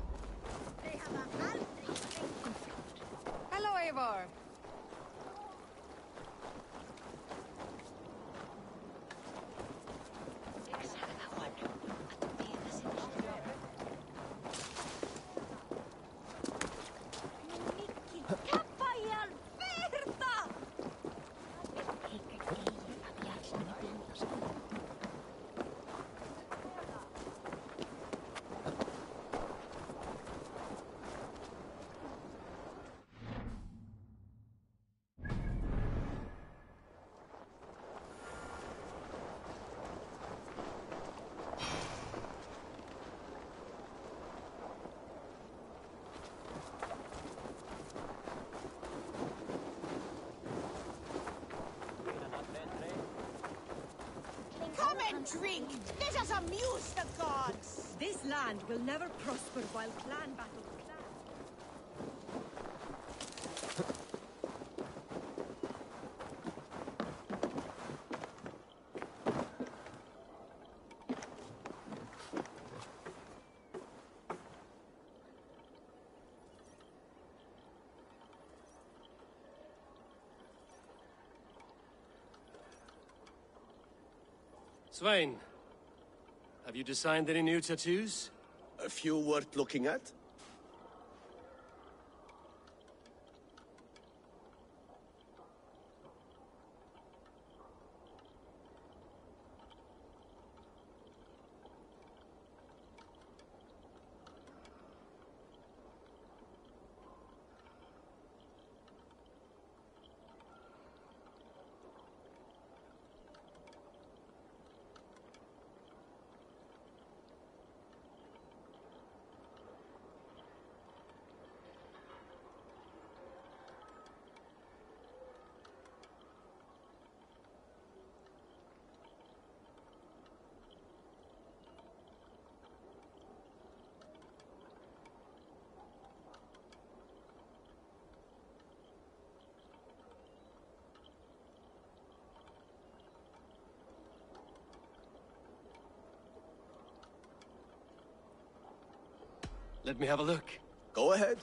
Hello, Eivor. drink. Let us amuse the gods. This land will never prosper while clan battles Svein, have you designed any new tattoos? A few worth looking at? Let me have a look. Go ahead.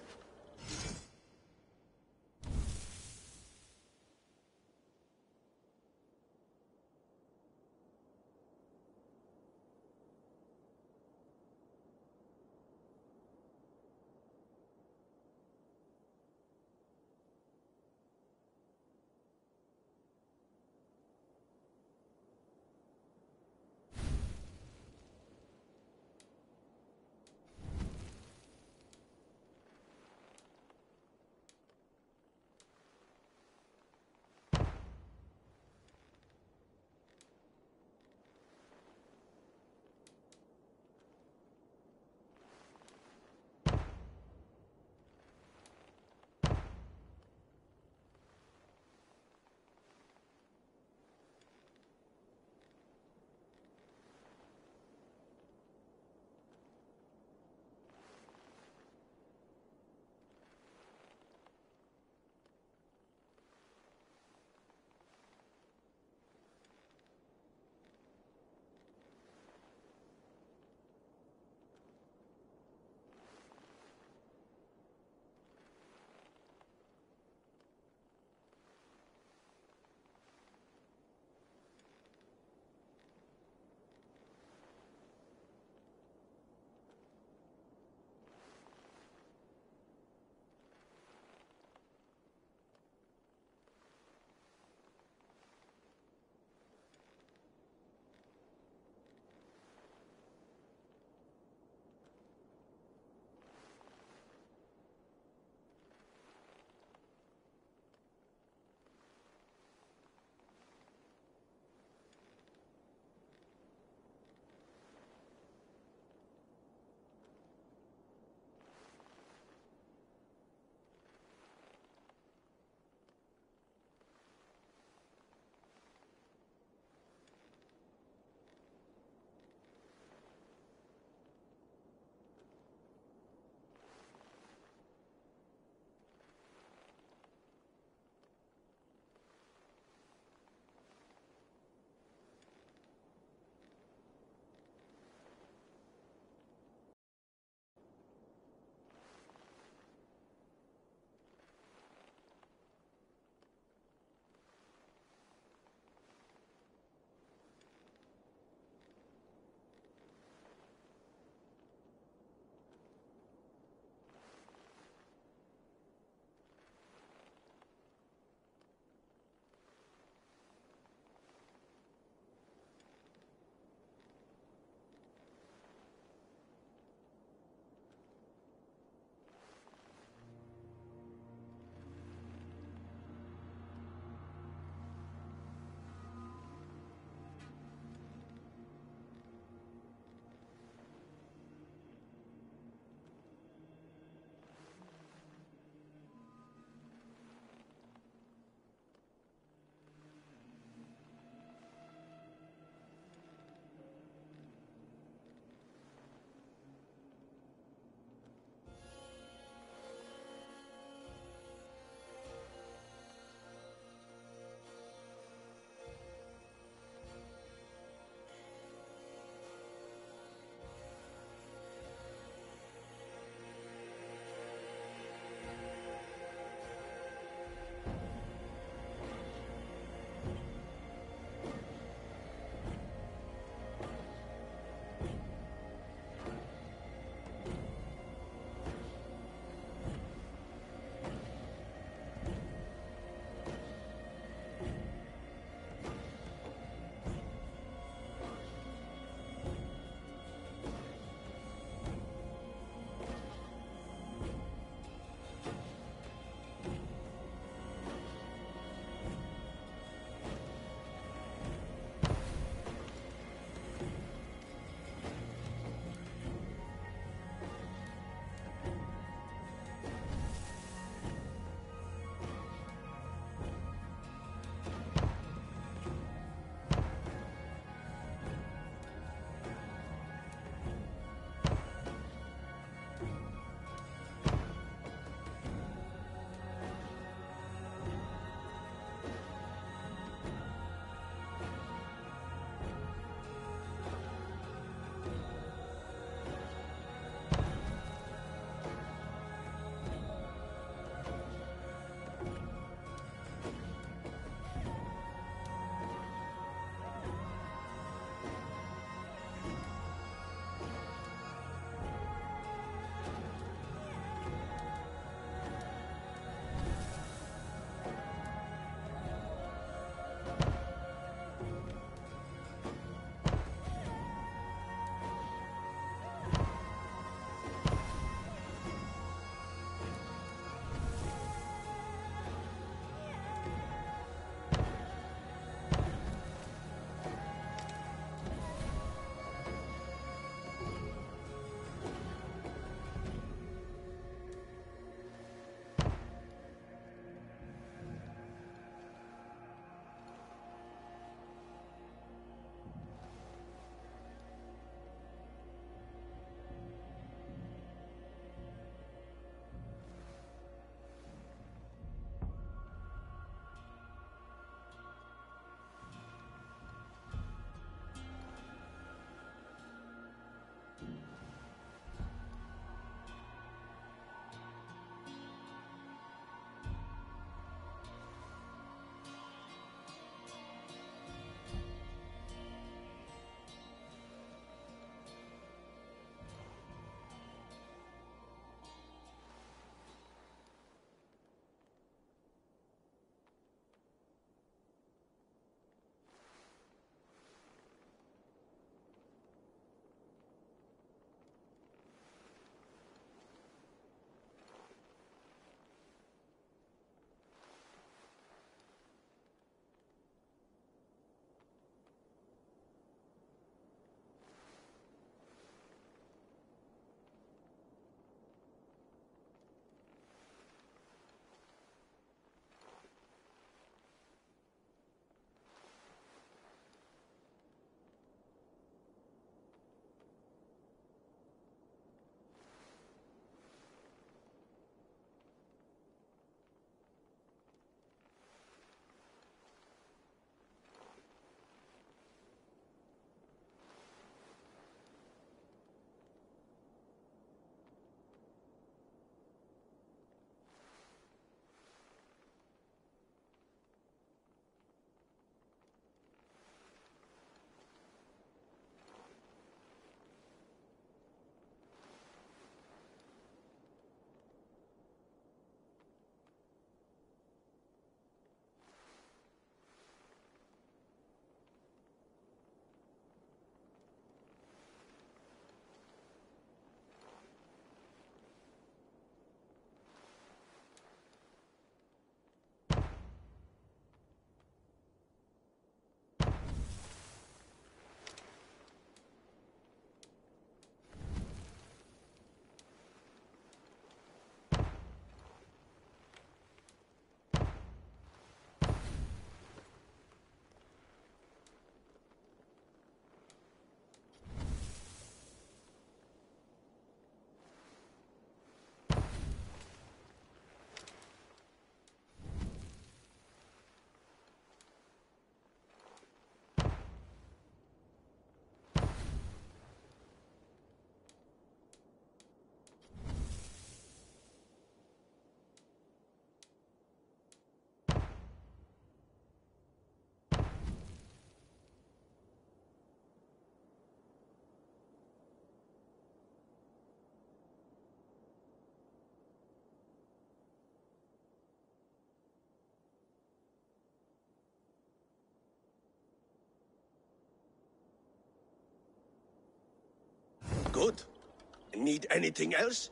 Need anything else?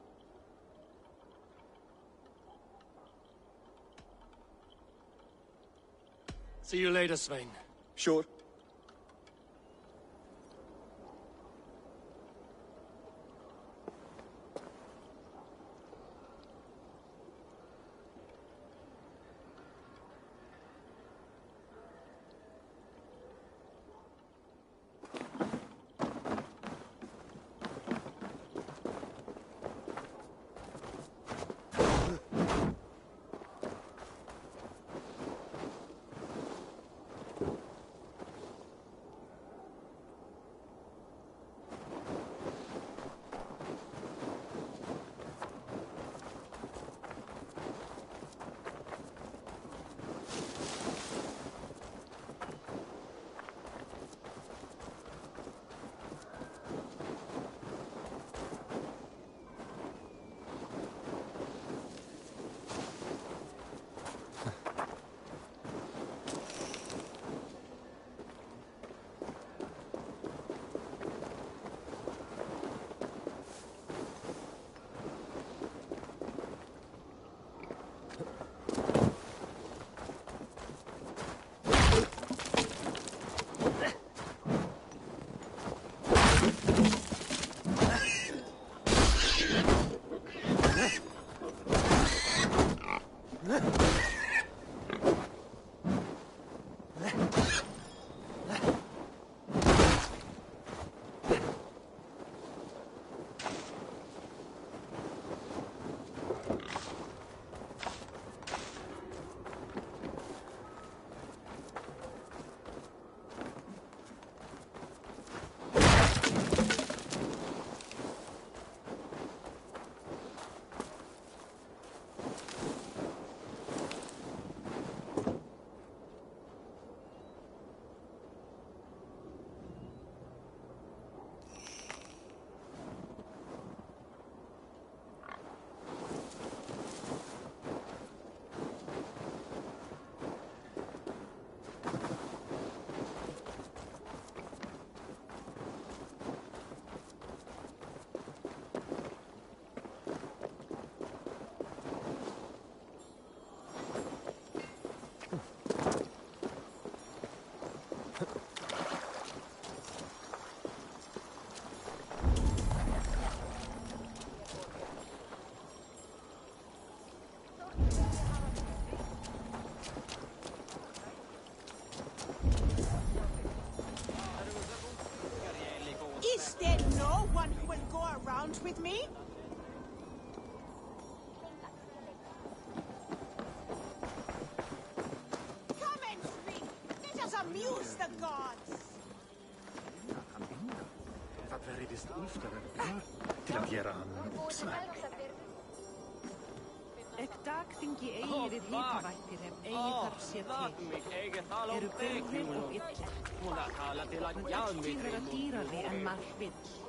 See you later, Svein. Sure. Is there no one who will go around with me? Come and speak. Let us amuse the gods. Dat verri visst Ulf där över till att göra han uppsvärd. Ektaak thinki ei edes hiitaväittirem, ei tarvitse Eru perheen og itse. Siirrä tiirarri en marsvit.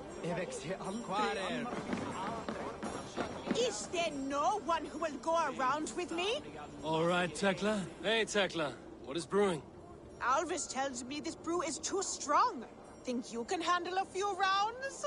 Is there no one who will go around with me? All right, Tekla. Hey, Tekla. What is brewing? Alvis tells me this brew is too strong. Think you can handle a few rounds?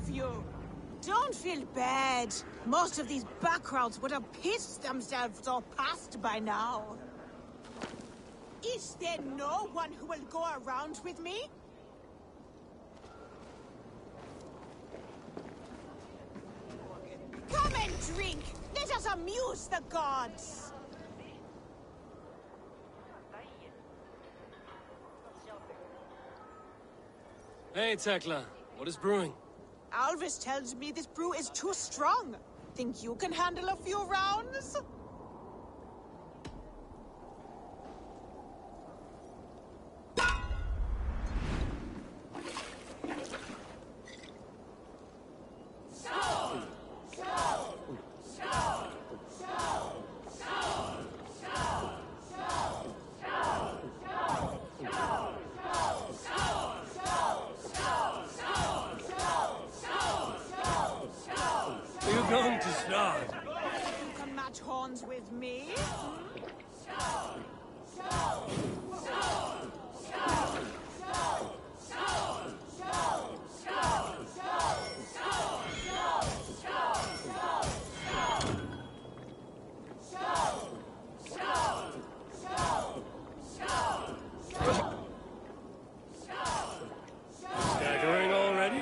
of you. Don't feel bad. Most of these backgrounds would have pissed themselves off past by now. Is there no one who will go around with me? Come and drink! Let us amuse the gods! Hey, Tekla. What is brewing? Alvis tells me this brew is too strong. Think you can handle a few rounds? Going to start. You can match horns with me? Staggering already?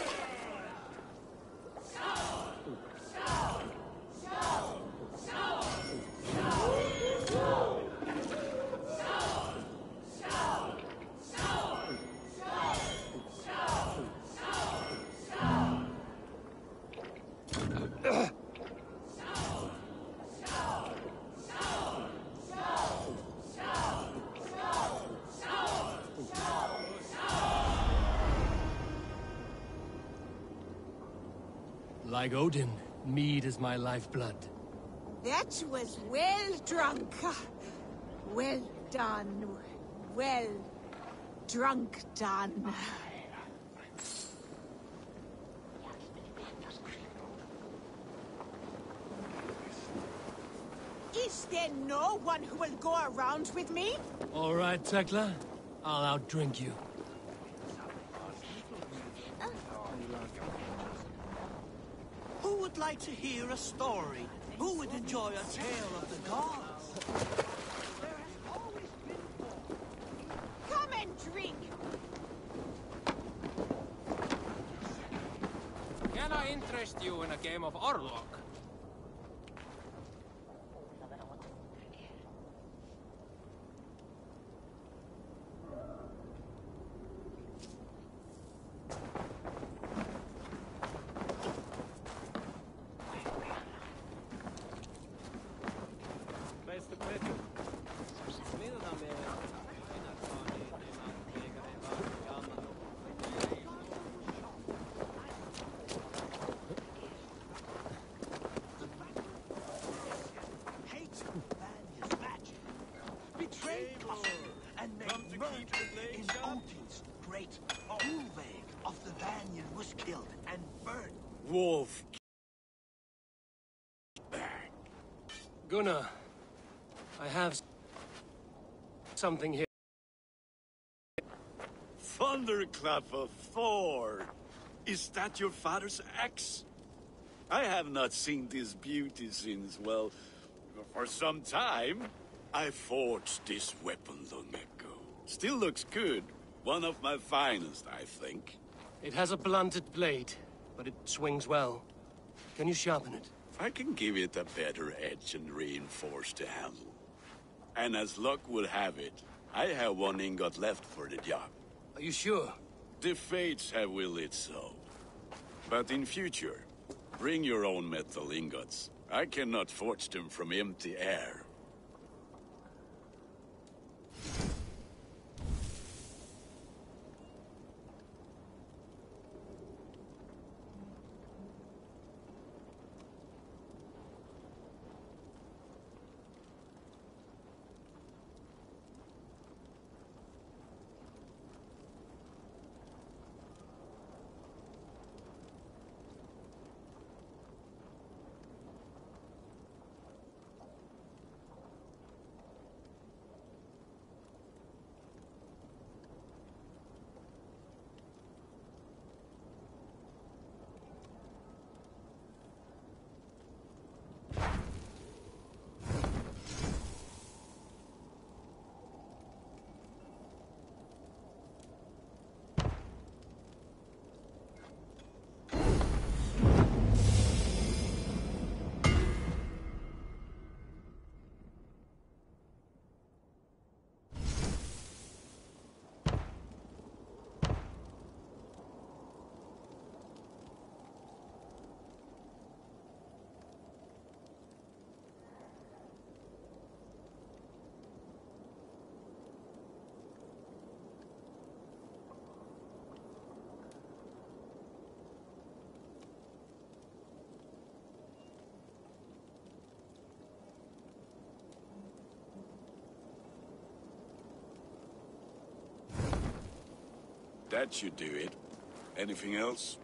Like Odin, mead is my lifeblood. That was well drunk. Well done. Well drunk done. Is there no one who will go around with me? All right, Tekla. I'll outdrink you. Who would like to hear a story? Who would enjoy a tale of the gods? Come and drink. Can I interest you in a game of Orlok? Wolf. Gunnar, I have something here. Thunderclap of Thor! Is that your father's axe? I have not seen this beauty since, well, for some time. I forged this weapon long ago. Still looks good. One of my finest, I think. It has a blunted blade, but it swings well. Can you sharpen it? I can give it a better edge and reinforce the handle. And as luck would have it, I have one ingot left for the job. Are you sure? The fates have willed it so. But in future, bring your own metal ingots. I cannot forge them from empty air. That should do it. Anything else?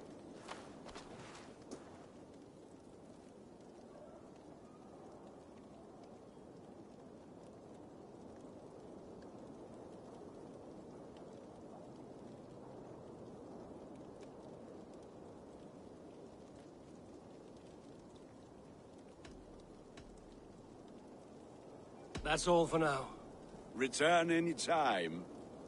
That's all for now. Return any time.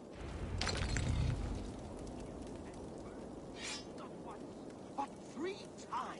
But three times.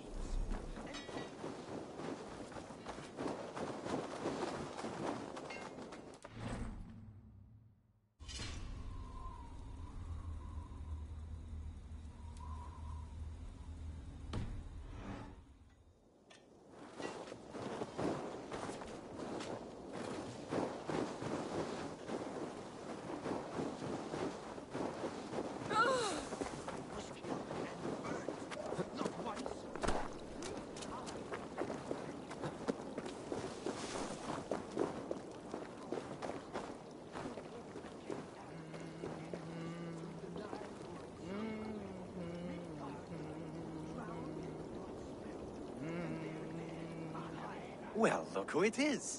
Well, look who it is.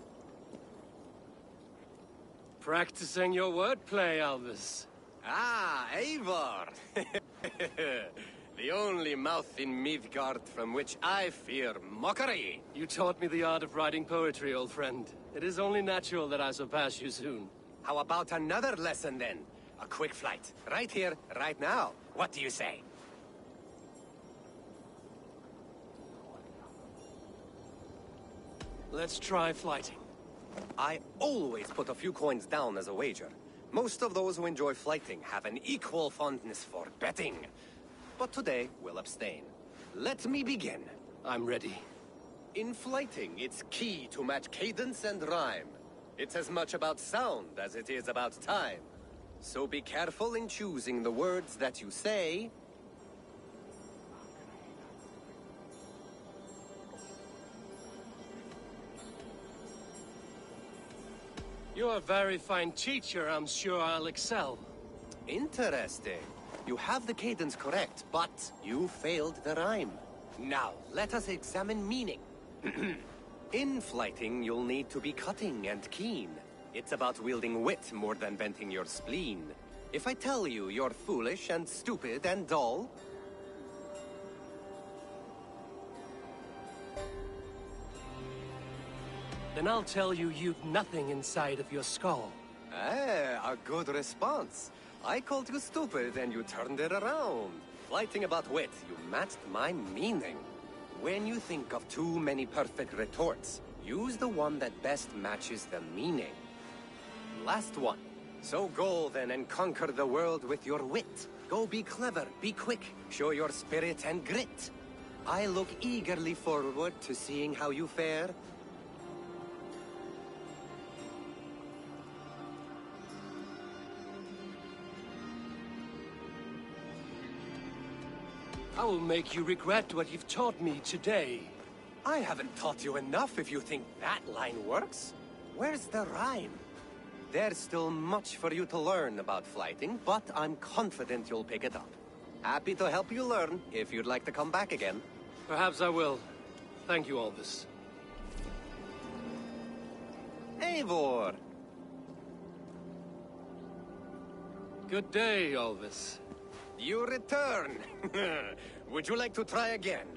Practicing your wordplay, Alvis. Ah, Eivor! The only mouth in Midgard from which I fear mockery. You taught me the art of writing poetry, old friend. It is only natural that I surpass you soon. How about another lesson, then? A quick flight. Right here, right now. What do you say? Let's try flighting. I always put a few coins down as a wager. Most of those who enjoy flighting have an equal fondness for betting. But today, we'll abstain. Let me begin. I'm ready. In flighting, it's key to match cadence and rhyme. It's as much about sound as it is about time. So be careful in choosing the words that you say. You're a very fine teacher. I'm sure I'll excel. Interesting. You have the cadence correct, but you failed the rhyme. Now, let us examine meaning. In flighting, you'll need to be cutting and keen. It's about wielding wit more than venting your spleen. If I tell you you're foolish and stupid and dull, then I'll tell you you've nothing inside of your skull. ah, a good response. I called you stupid and you turned it around. Flighting about wit, you matched my meaning. When you think of too many perfect retorts, use the one that best matches the meaning. Last one. So go then and conquer the world with your wit. Go be clever, be quick, show your spirit and grit. I look eagerly forward to seeing how you fare. I will make you regret what you've taught me today. I haven't taught you enough if you think that line works. Where's the rhyme? There's still much for you to learn about flighting, but I'm confident you'll pick it up. Happy to help you learn if you'd like to come back again. Perhaps I will. Thank you, Alvis. Eivor! Good day, Alvis. You return! Would you like to try again?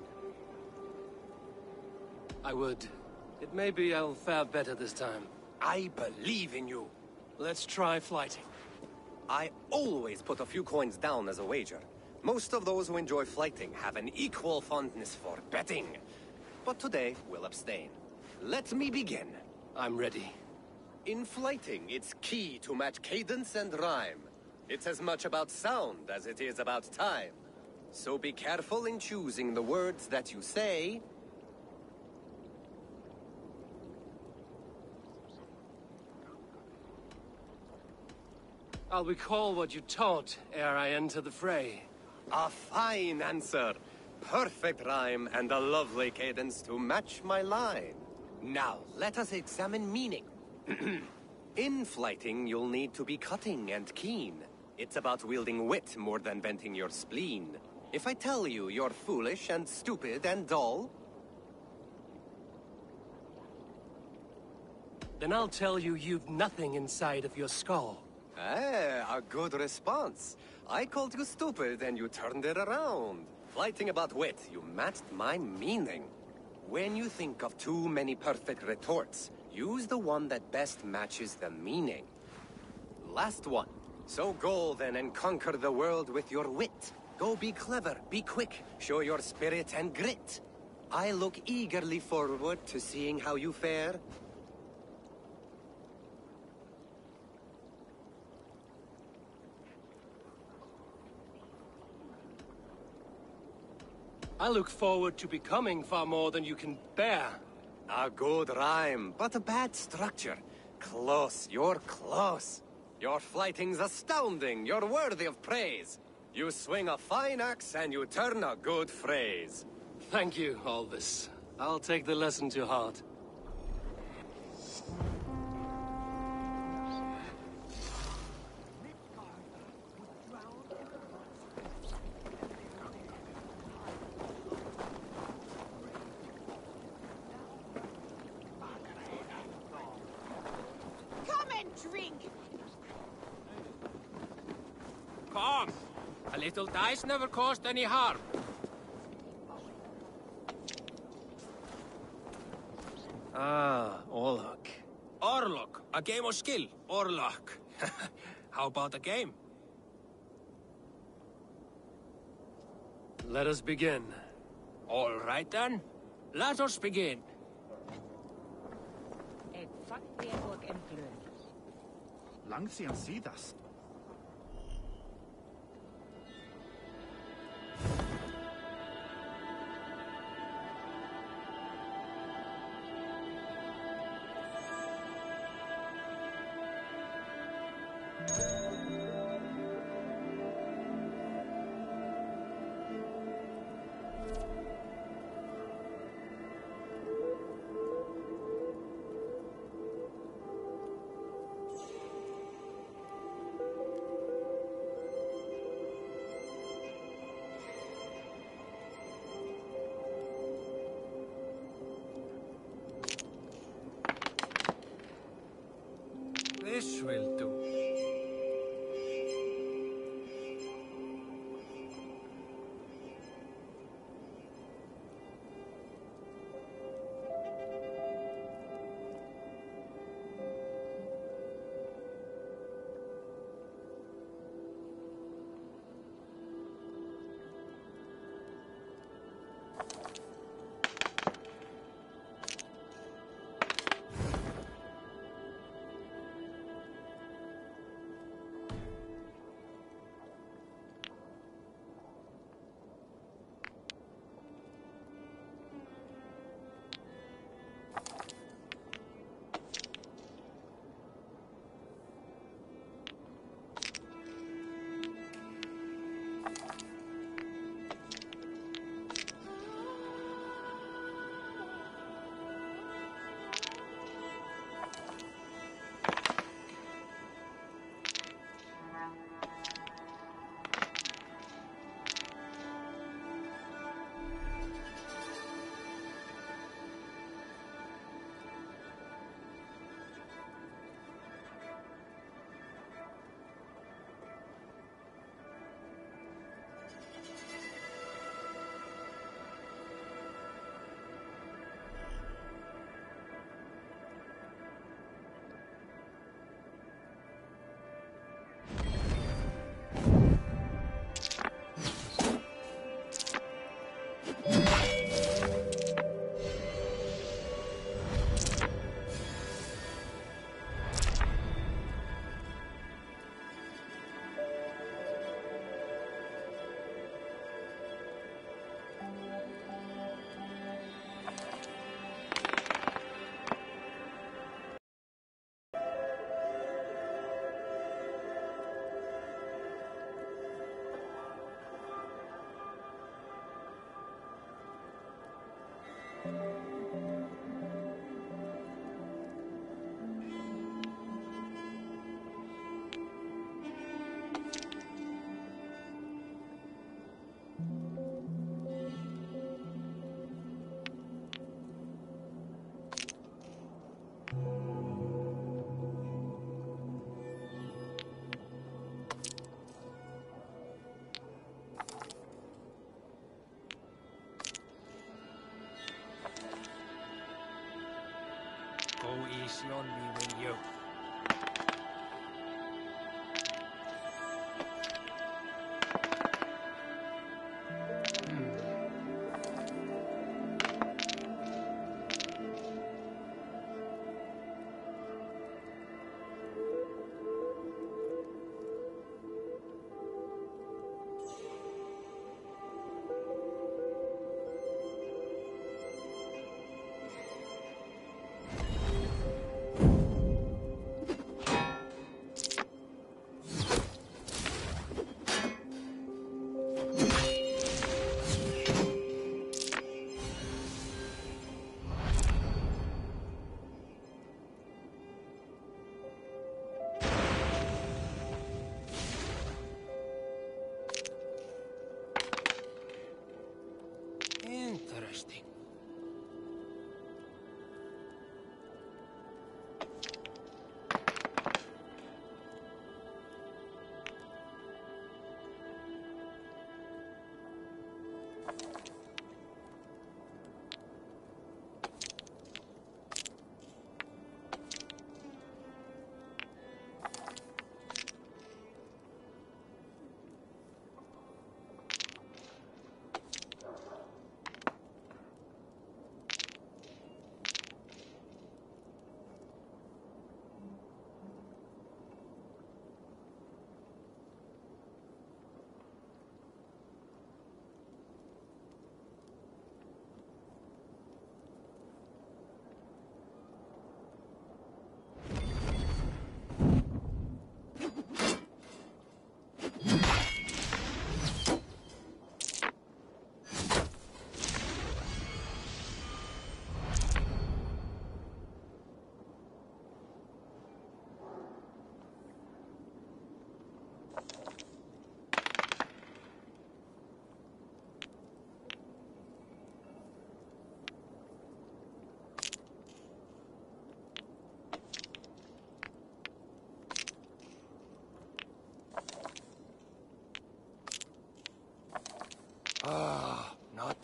I would. It may be I'll fare better this time. I believe in you. Let's try flighting. I always put a few coins down as a wager. Most of those who enjoy flighting have an equal fondness for betting. But today, we'll abstain. Let me begin. I'm ready. In flighting, it's key to match cadence and rhyme. It's as much about sound as it is about time. So be careful in choosing the words that you say. I'll recall what you taught ere I enter the fray. A fine answer. Perfect rhyme and a lovely cadence to match my line. Now, let us examine meaning. In flighting, you'll need to be cutting and keen. It's about wielding wit more than venting your spleen. If I tell you you're foolish and stupid and dull, then I'll tell you you've nothing inside of your skull. Ah, a good response. I called you stupid and you turned it around. Flighting about wit, you matched my meaning. When you think of too many perfect retorts, use the one that best matches the meaning. Last one. So go then and conquer the world with your wit. Go be clever, be quick, show your spirit and grit. I look eagerly forward to seeing how you fare. I look forward to becoming far more than you can bear. A good rhyme, but a bad structure. Close, you're close. Your flighting's astounding, you're worthy of praise. You swing a fine axe and you turn a good phrase. Thank you, Alvis. I'll take the lesson to heart. Come and drink! Come! A little dice never caused any harm. Ah, Orlok. Orlok, a game of skill. Orlok. How about a game? Let us begin. All right then. Let us begin. Lang siden sidas.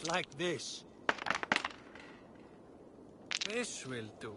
like this. This will do.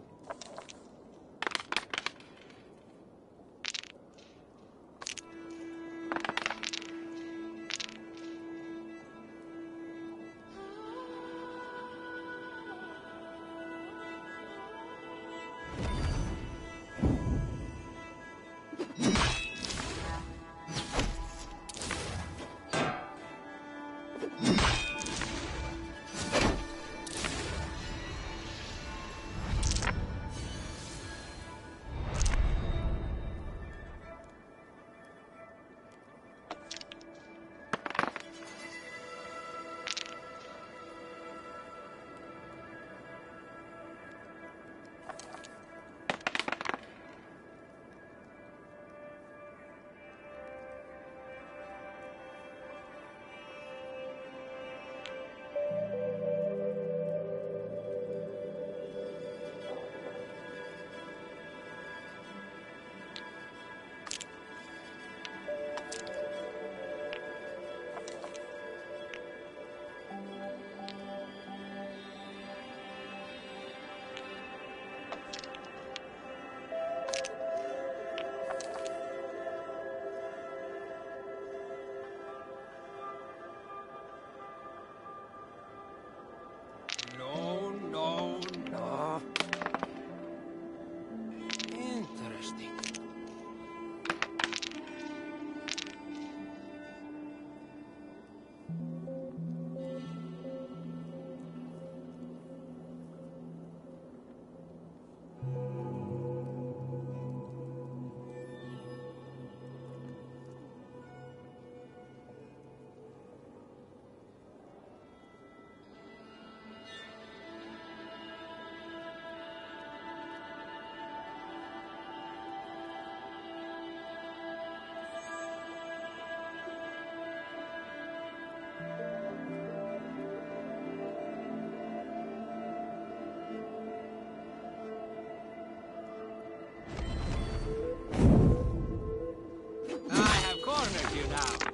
You now.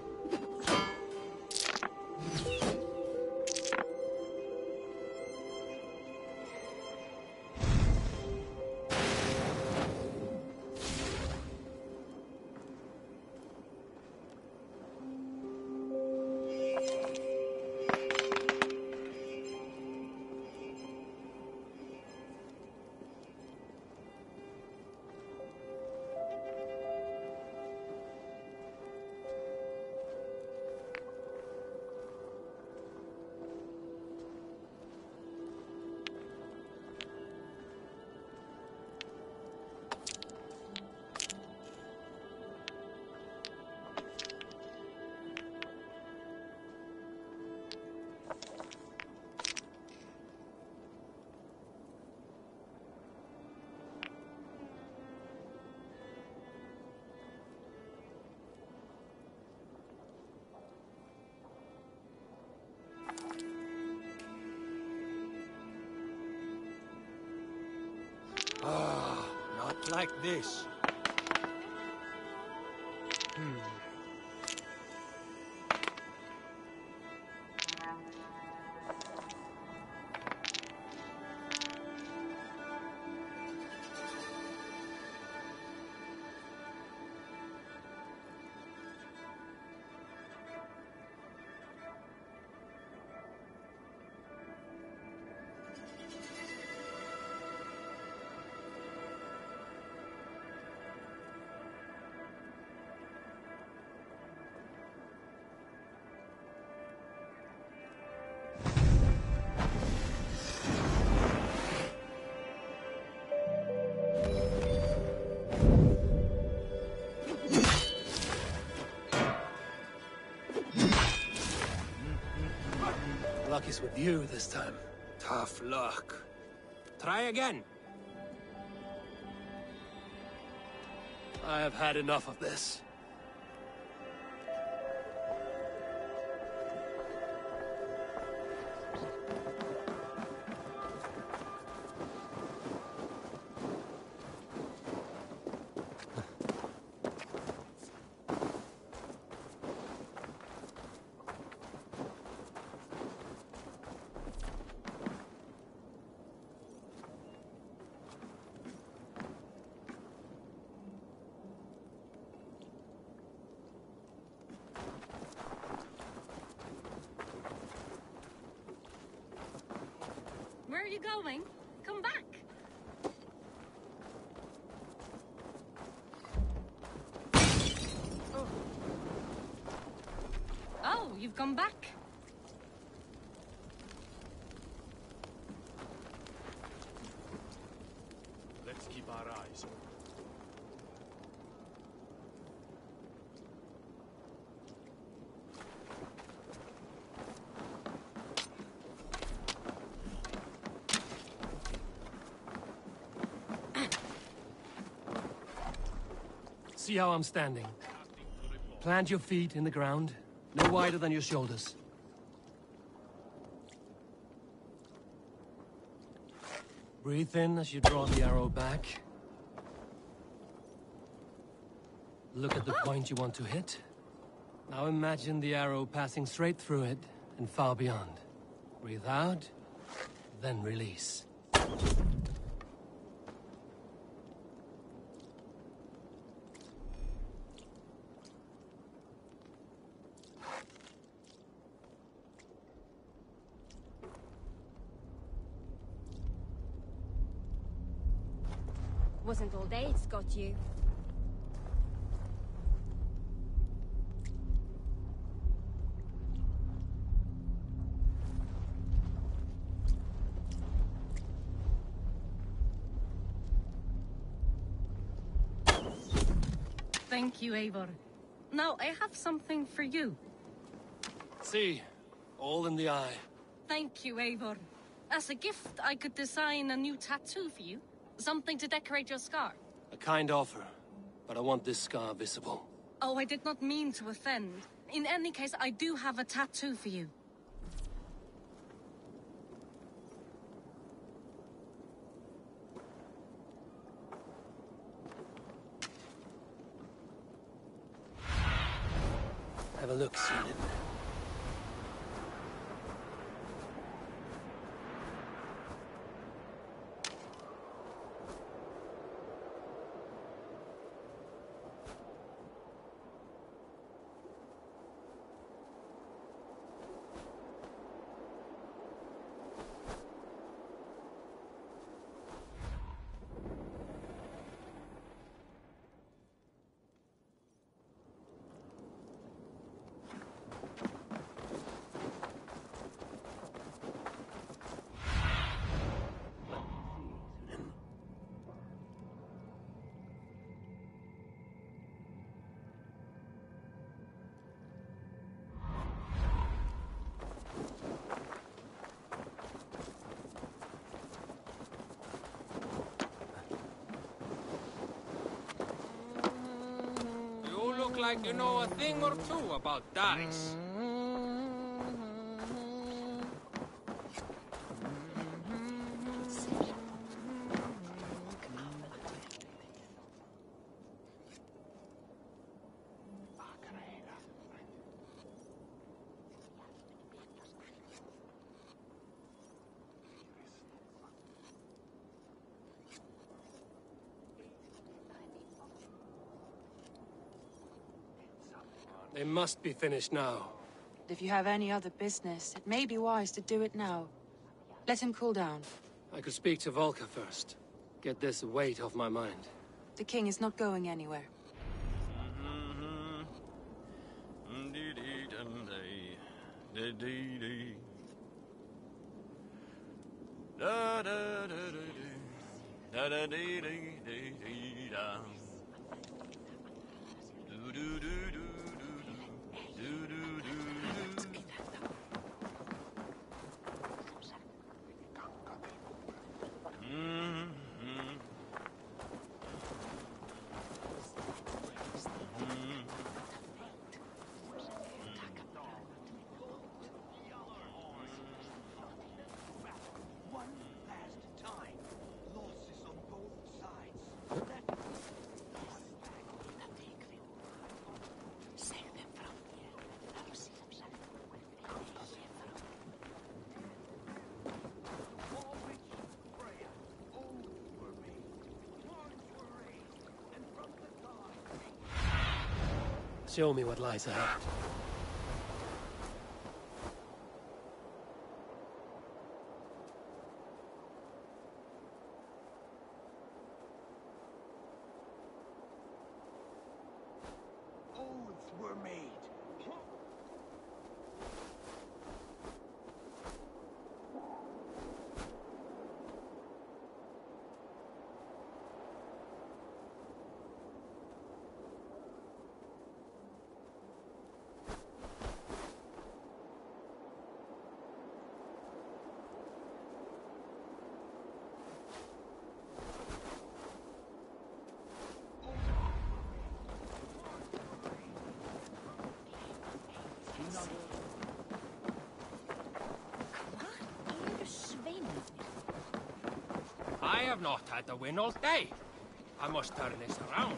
Ah, not like this. Hmm. Luck is with you this time. Tough luck. Try again. I have had enough of this. are you going? Come back. Oh, you've come back. Let's keep our eyes open. See how I'm standing. Plant your feet in the ground, no wider than your shoulders. Breathe in as you draw the arrow back. Look at the point you want to hit. Now imagine the arrow passing straight through it and far beyond. Breathe out, then release. Wasn't old age got you? Thank you, Eivor. Now, I have something for you. See, all in the eye. Thank you, Eivor. As a gift, I could design a new tattoo for you. Something to decorate your scar. A kind offer, but I want this scar visible. Oh, I did not mean to offend. In any case, I do have a tattoo for you. Have a look, Sýnin. Like you know a thing or two about dice. They must be finished now. If you have any other business, it may be wise to do it now. Let him cool down. I could speak to Volker first. Get this weight off my mind. The king is not going anywhere. Show me what lies ahead. I have not had the win all day. I must turn this around.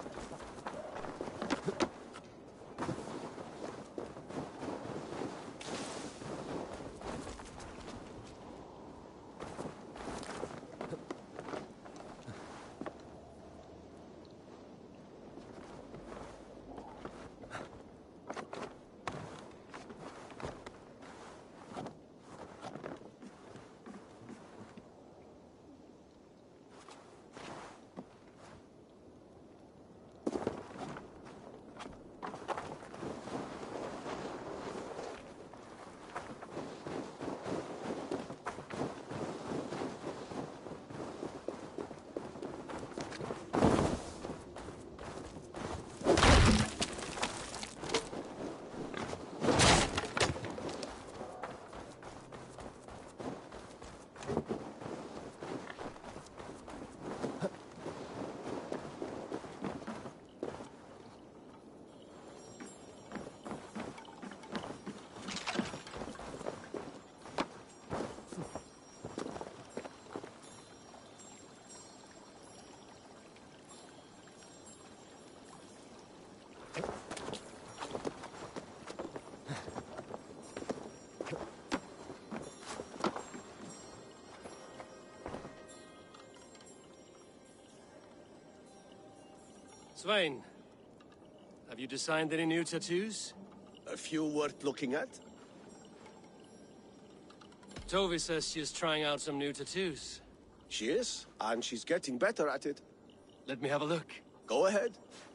Svein, have you designed any new tattoos? A few worth looking at? Tovi says she's trying out some new tattoos. She is, and she's getting better at it. Let me have a look. Go ahead.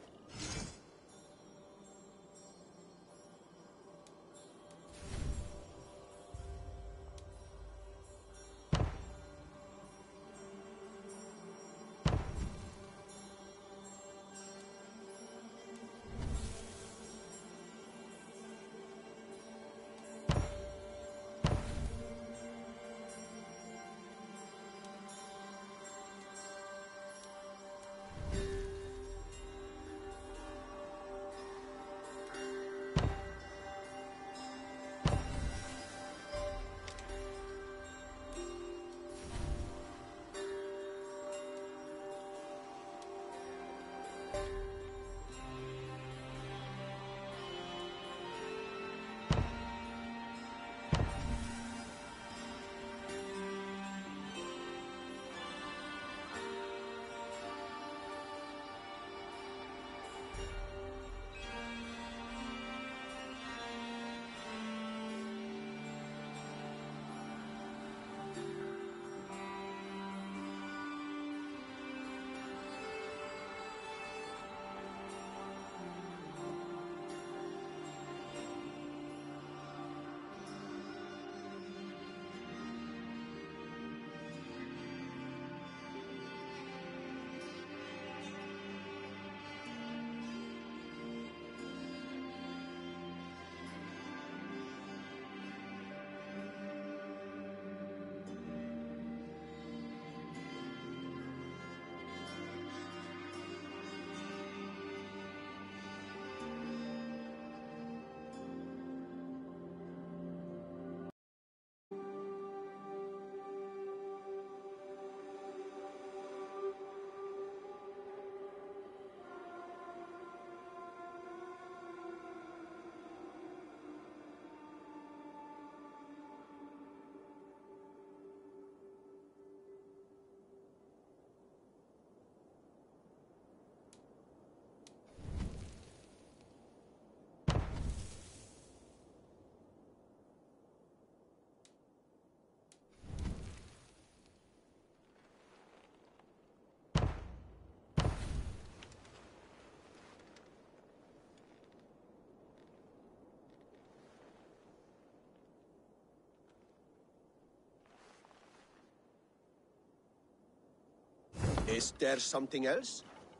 Is there something else?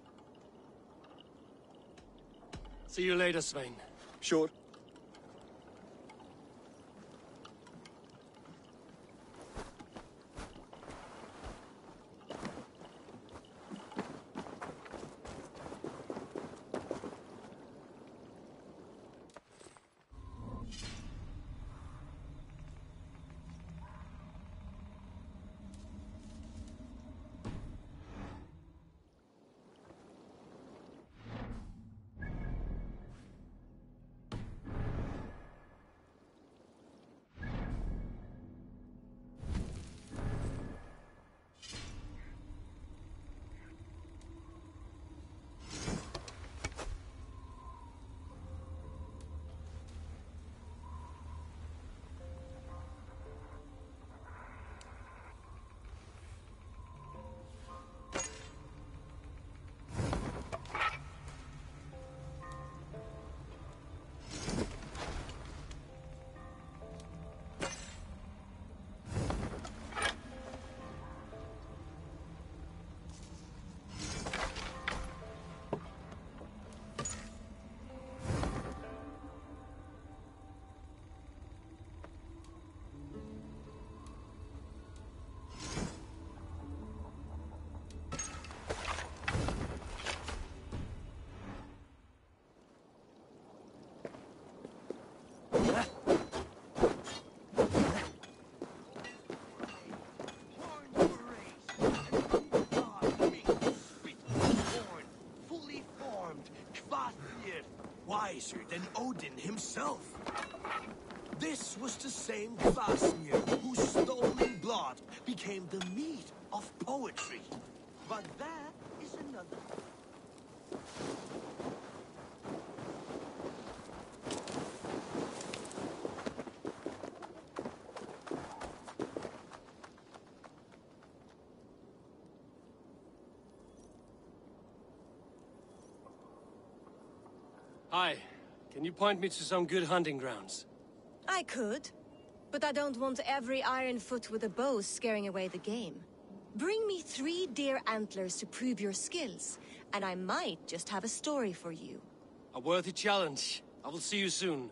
See you later, Svein. Sure. wiser than Odin himself. This was the same Kvasnir whose stolen blood became the meat of poetry. But that is another. Hi. Can you point me to some good hunting grounds? I could, but I don't want every Ironfoot with a bow scaring away the game. Bring me three deer antlers to prove your skills, and I might just have a story for you. A worthy challenge. I will see you soon.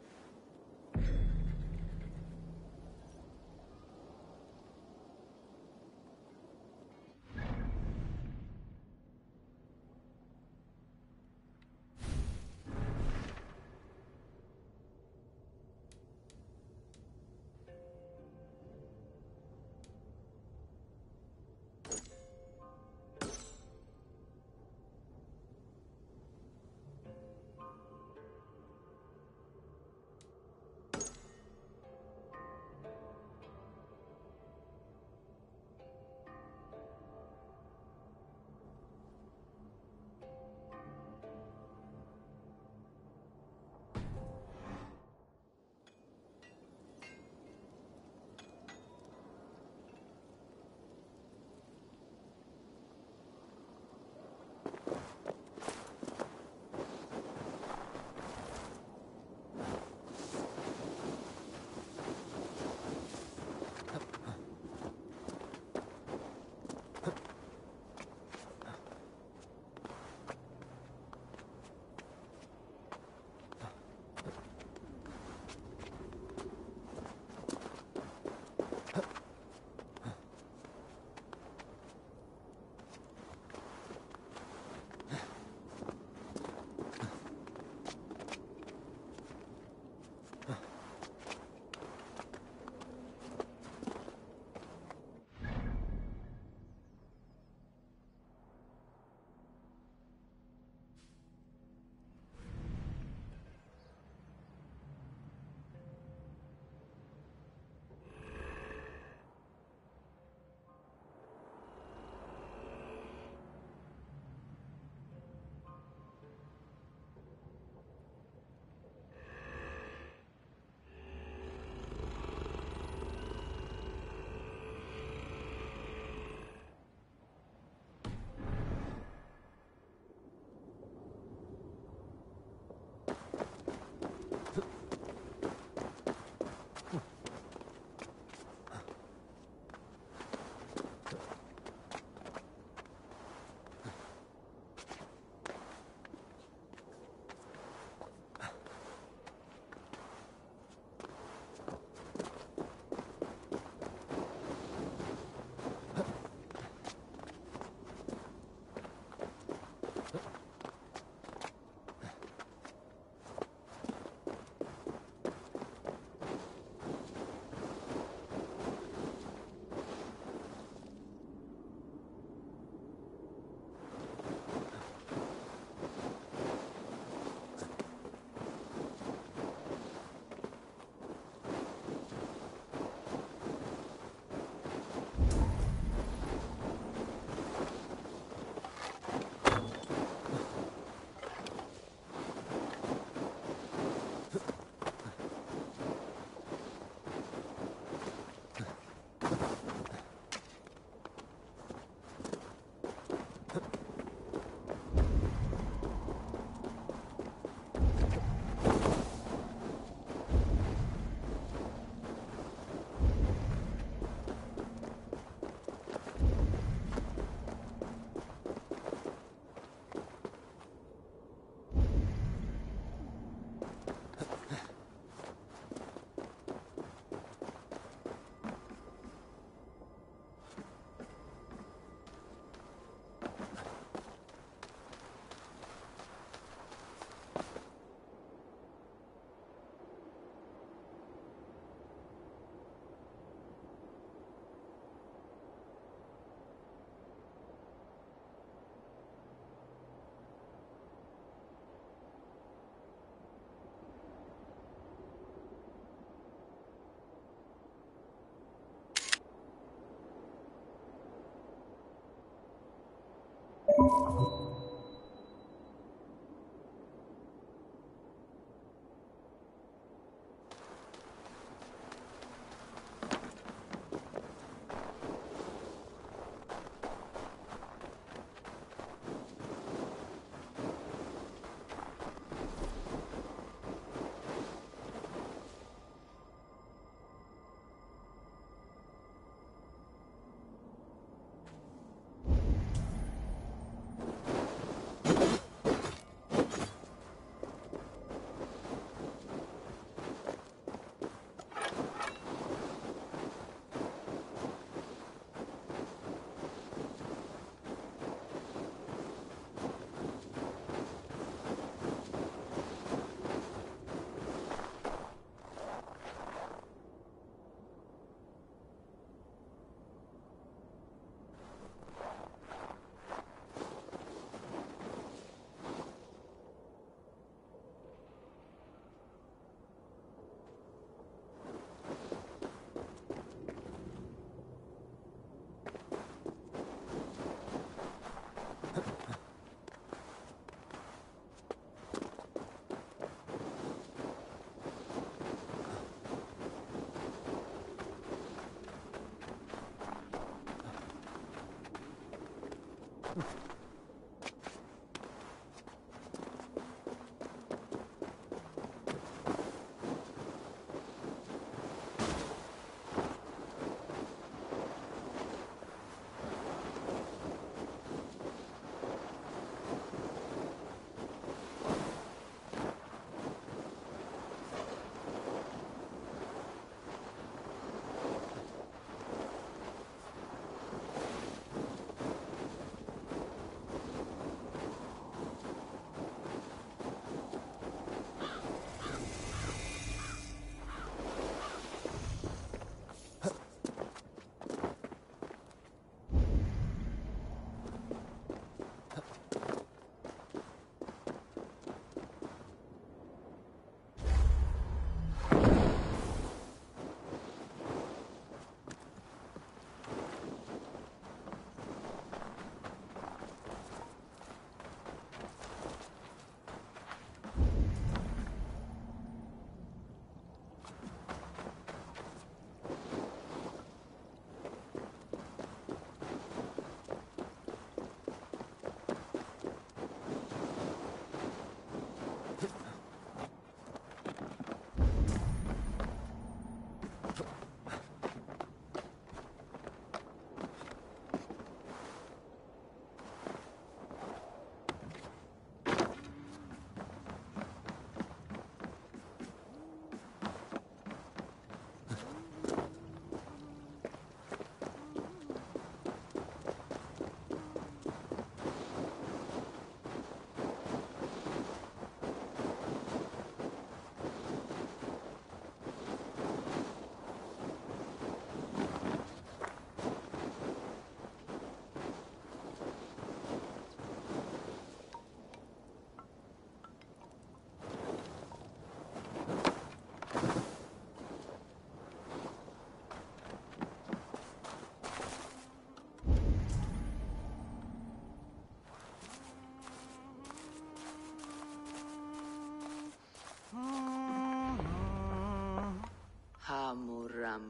Hamuram.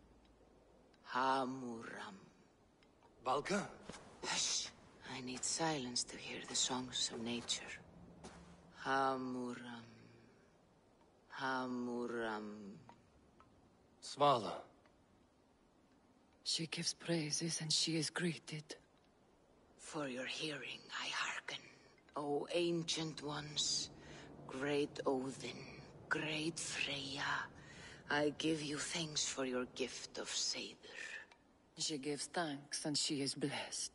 Hamuram. Valka? Hush. I need silence to hear the songs of nature. Hamuram. Hamuram. Svala. She gives praises and she is greeted. For your hearing, I hearken. O ancient ones, great Odin, great Freya, I give you thanks for your gift of Seder. She gives thanks and she is blessed.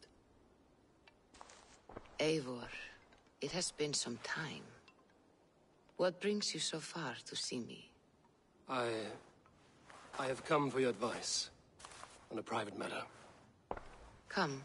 Eivor, it has been some time. What brings you so far to see me? I... I have come for your advice. On a private matter. Come.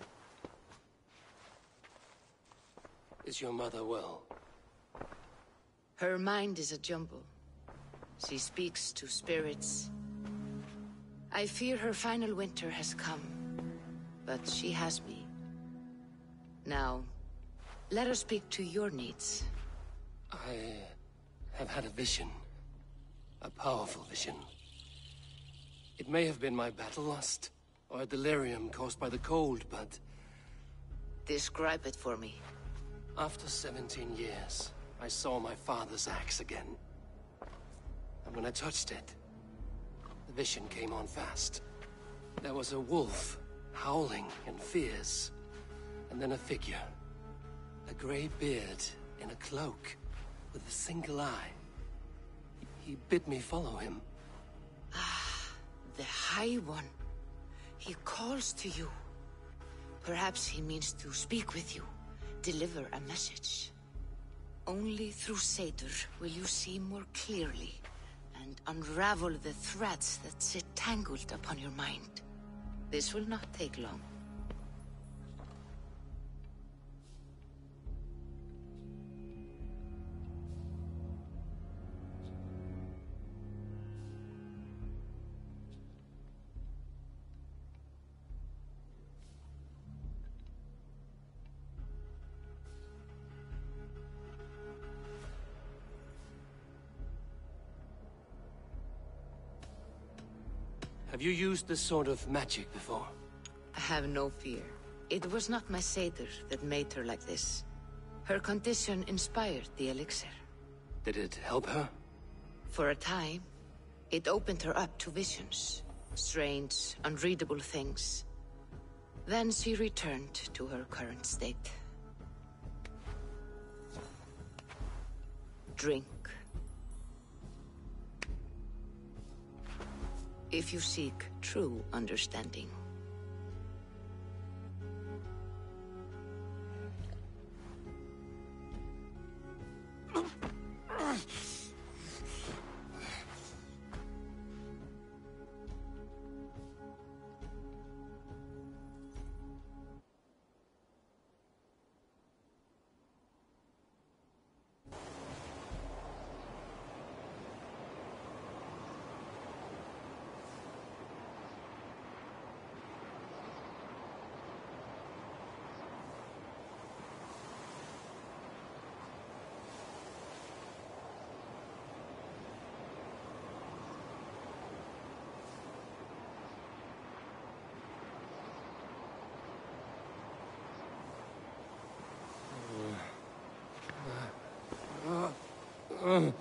Is your mother well? Her mind is a jumble. She speaks to spirits. I fear her final winter has come, but she has me. Now, let us speak to your needs. I have had a vision. A powerful vision. It may have been my battle lust, or a delirium caused by the cold, but... Describe it for me. After seventeen years, I saw my father's axe again. And when I touched it, the vision came on fast. There was a wolf, howling and fierce, and then a figure. A grey beard in a cloak, with a single eye. He bid me follow him. Ah, the High One. He calls to you. Perhaps he means to speak with you, deliver a message. Only through Seder will you see more clearly and unravel the threads that sit tangled upon your mind. This will not take long. Have you used this sort of magic before? I have no fear. It was not my Seder that made her like this. Her condition inspired the elixir. Did it help her? For a time, it opened her up to visions. Strange, unreadable things. Then she returned to her current state. Drink. If you seek true understanding. Uh.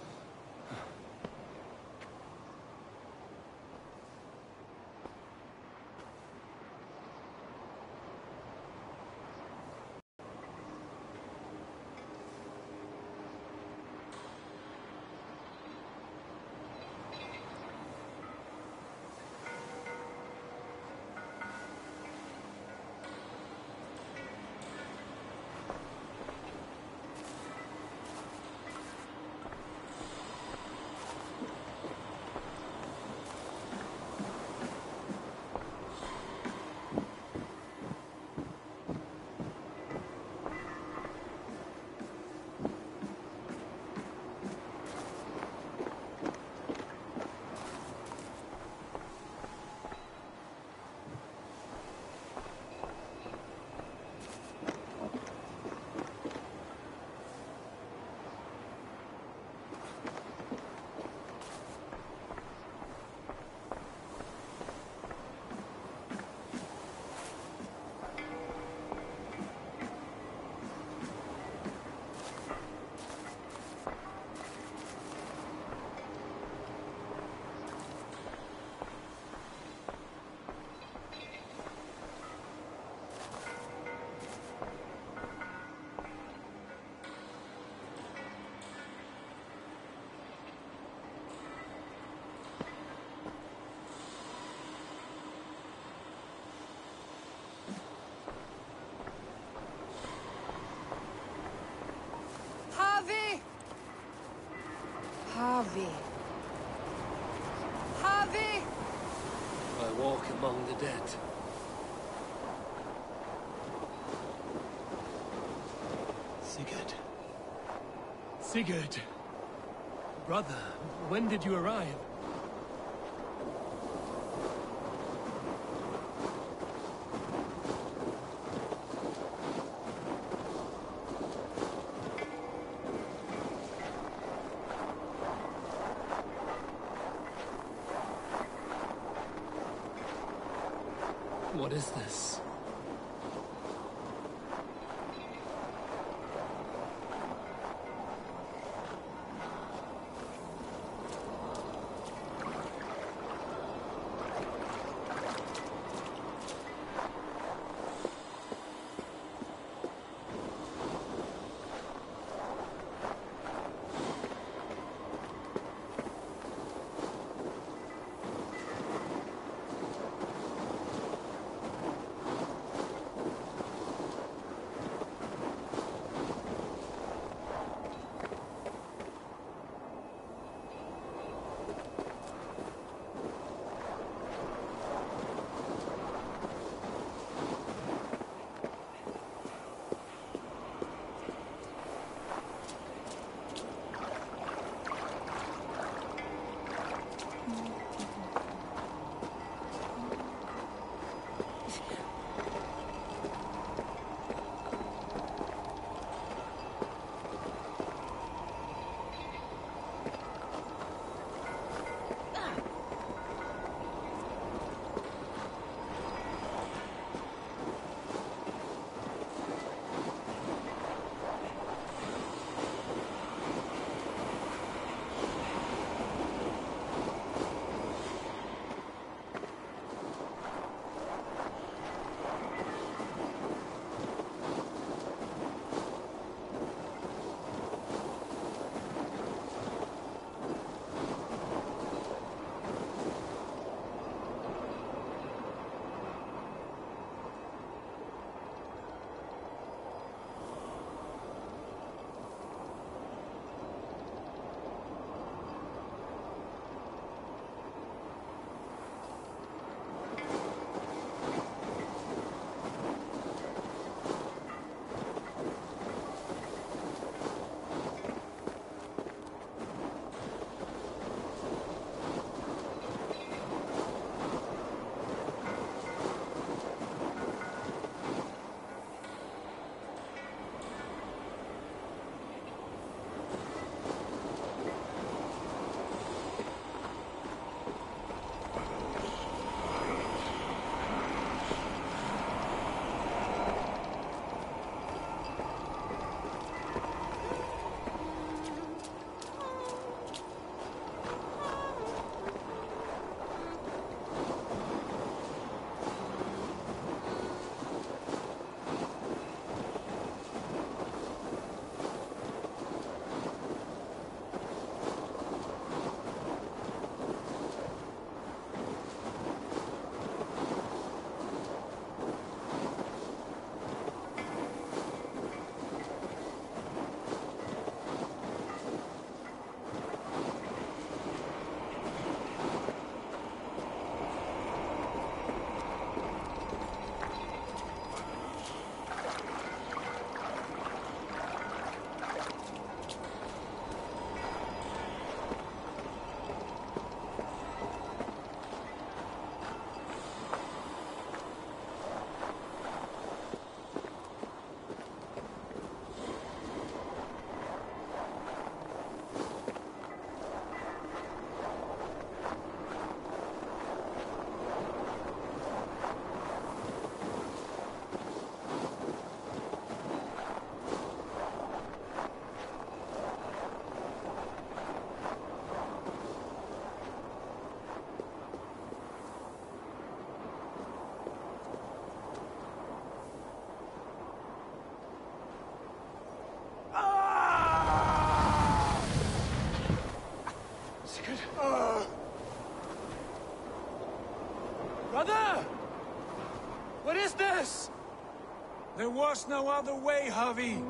walk among the dead. Sigurd. Sigurd! Brother, when did you arrive? What is this? Brother! What is this? There was no other way, Javi.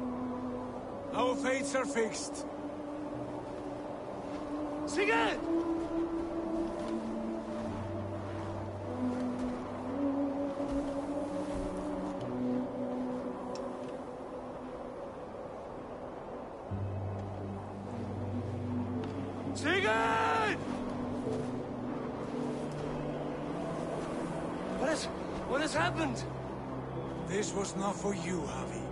Our fates are fixed. Sigurd! What has happened? This was not for you, Javi.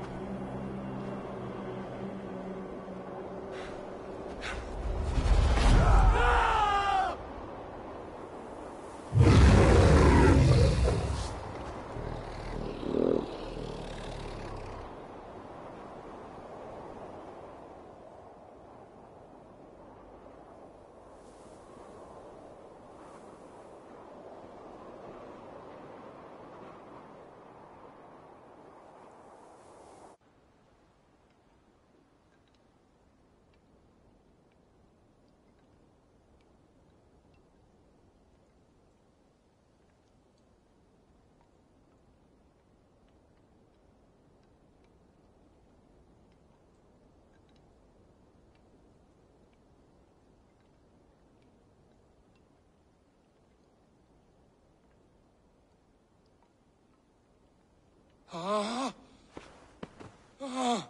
Ah. Ah.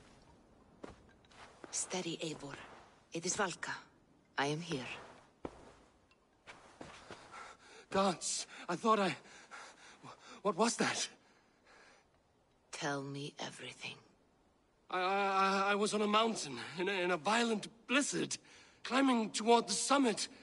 Steady, Eivor. It is Valka. I am here. Gods, I thought I... What was that? Tell me everything. I, I, I was on a mountain, in a, in a violent blizzard, climbing toward the summit.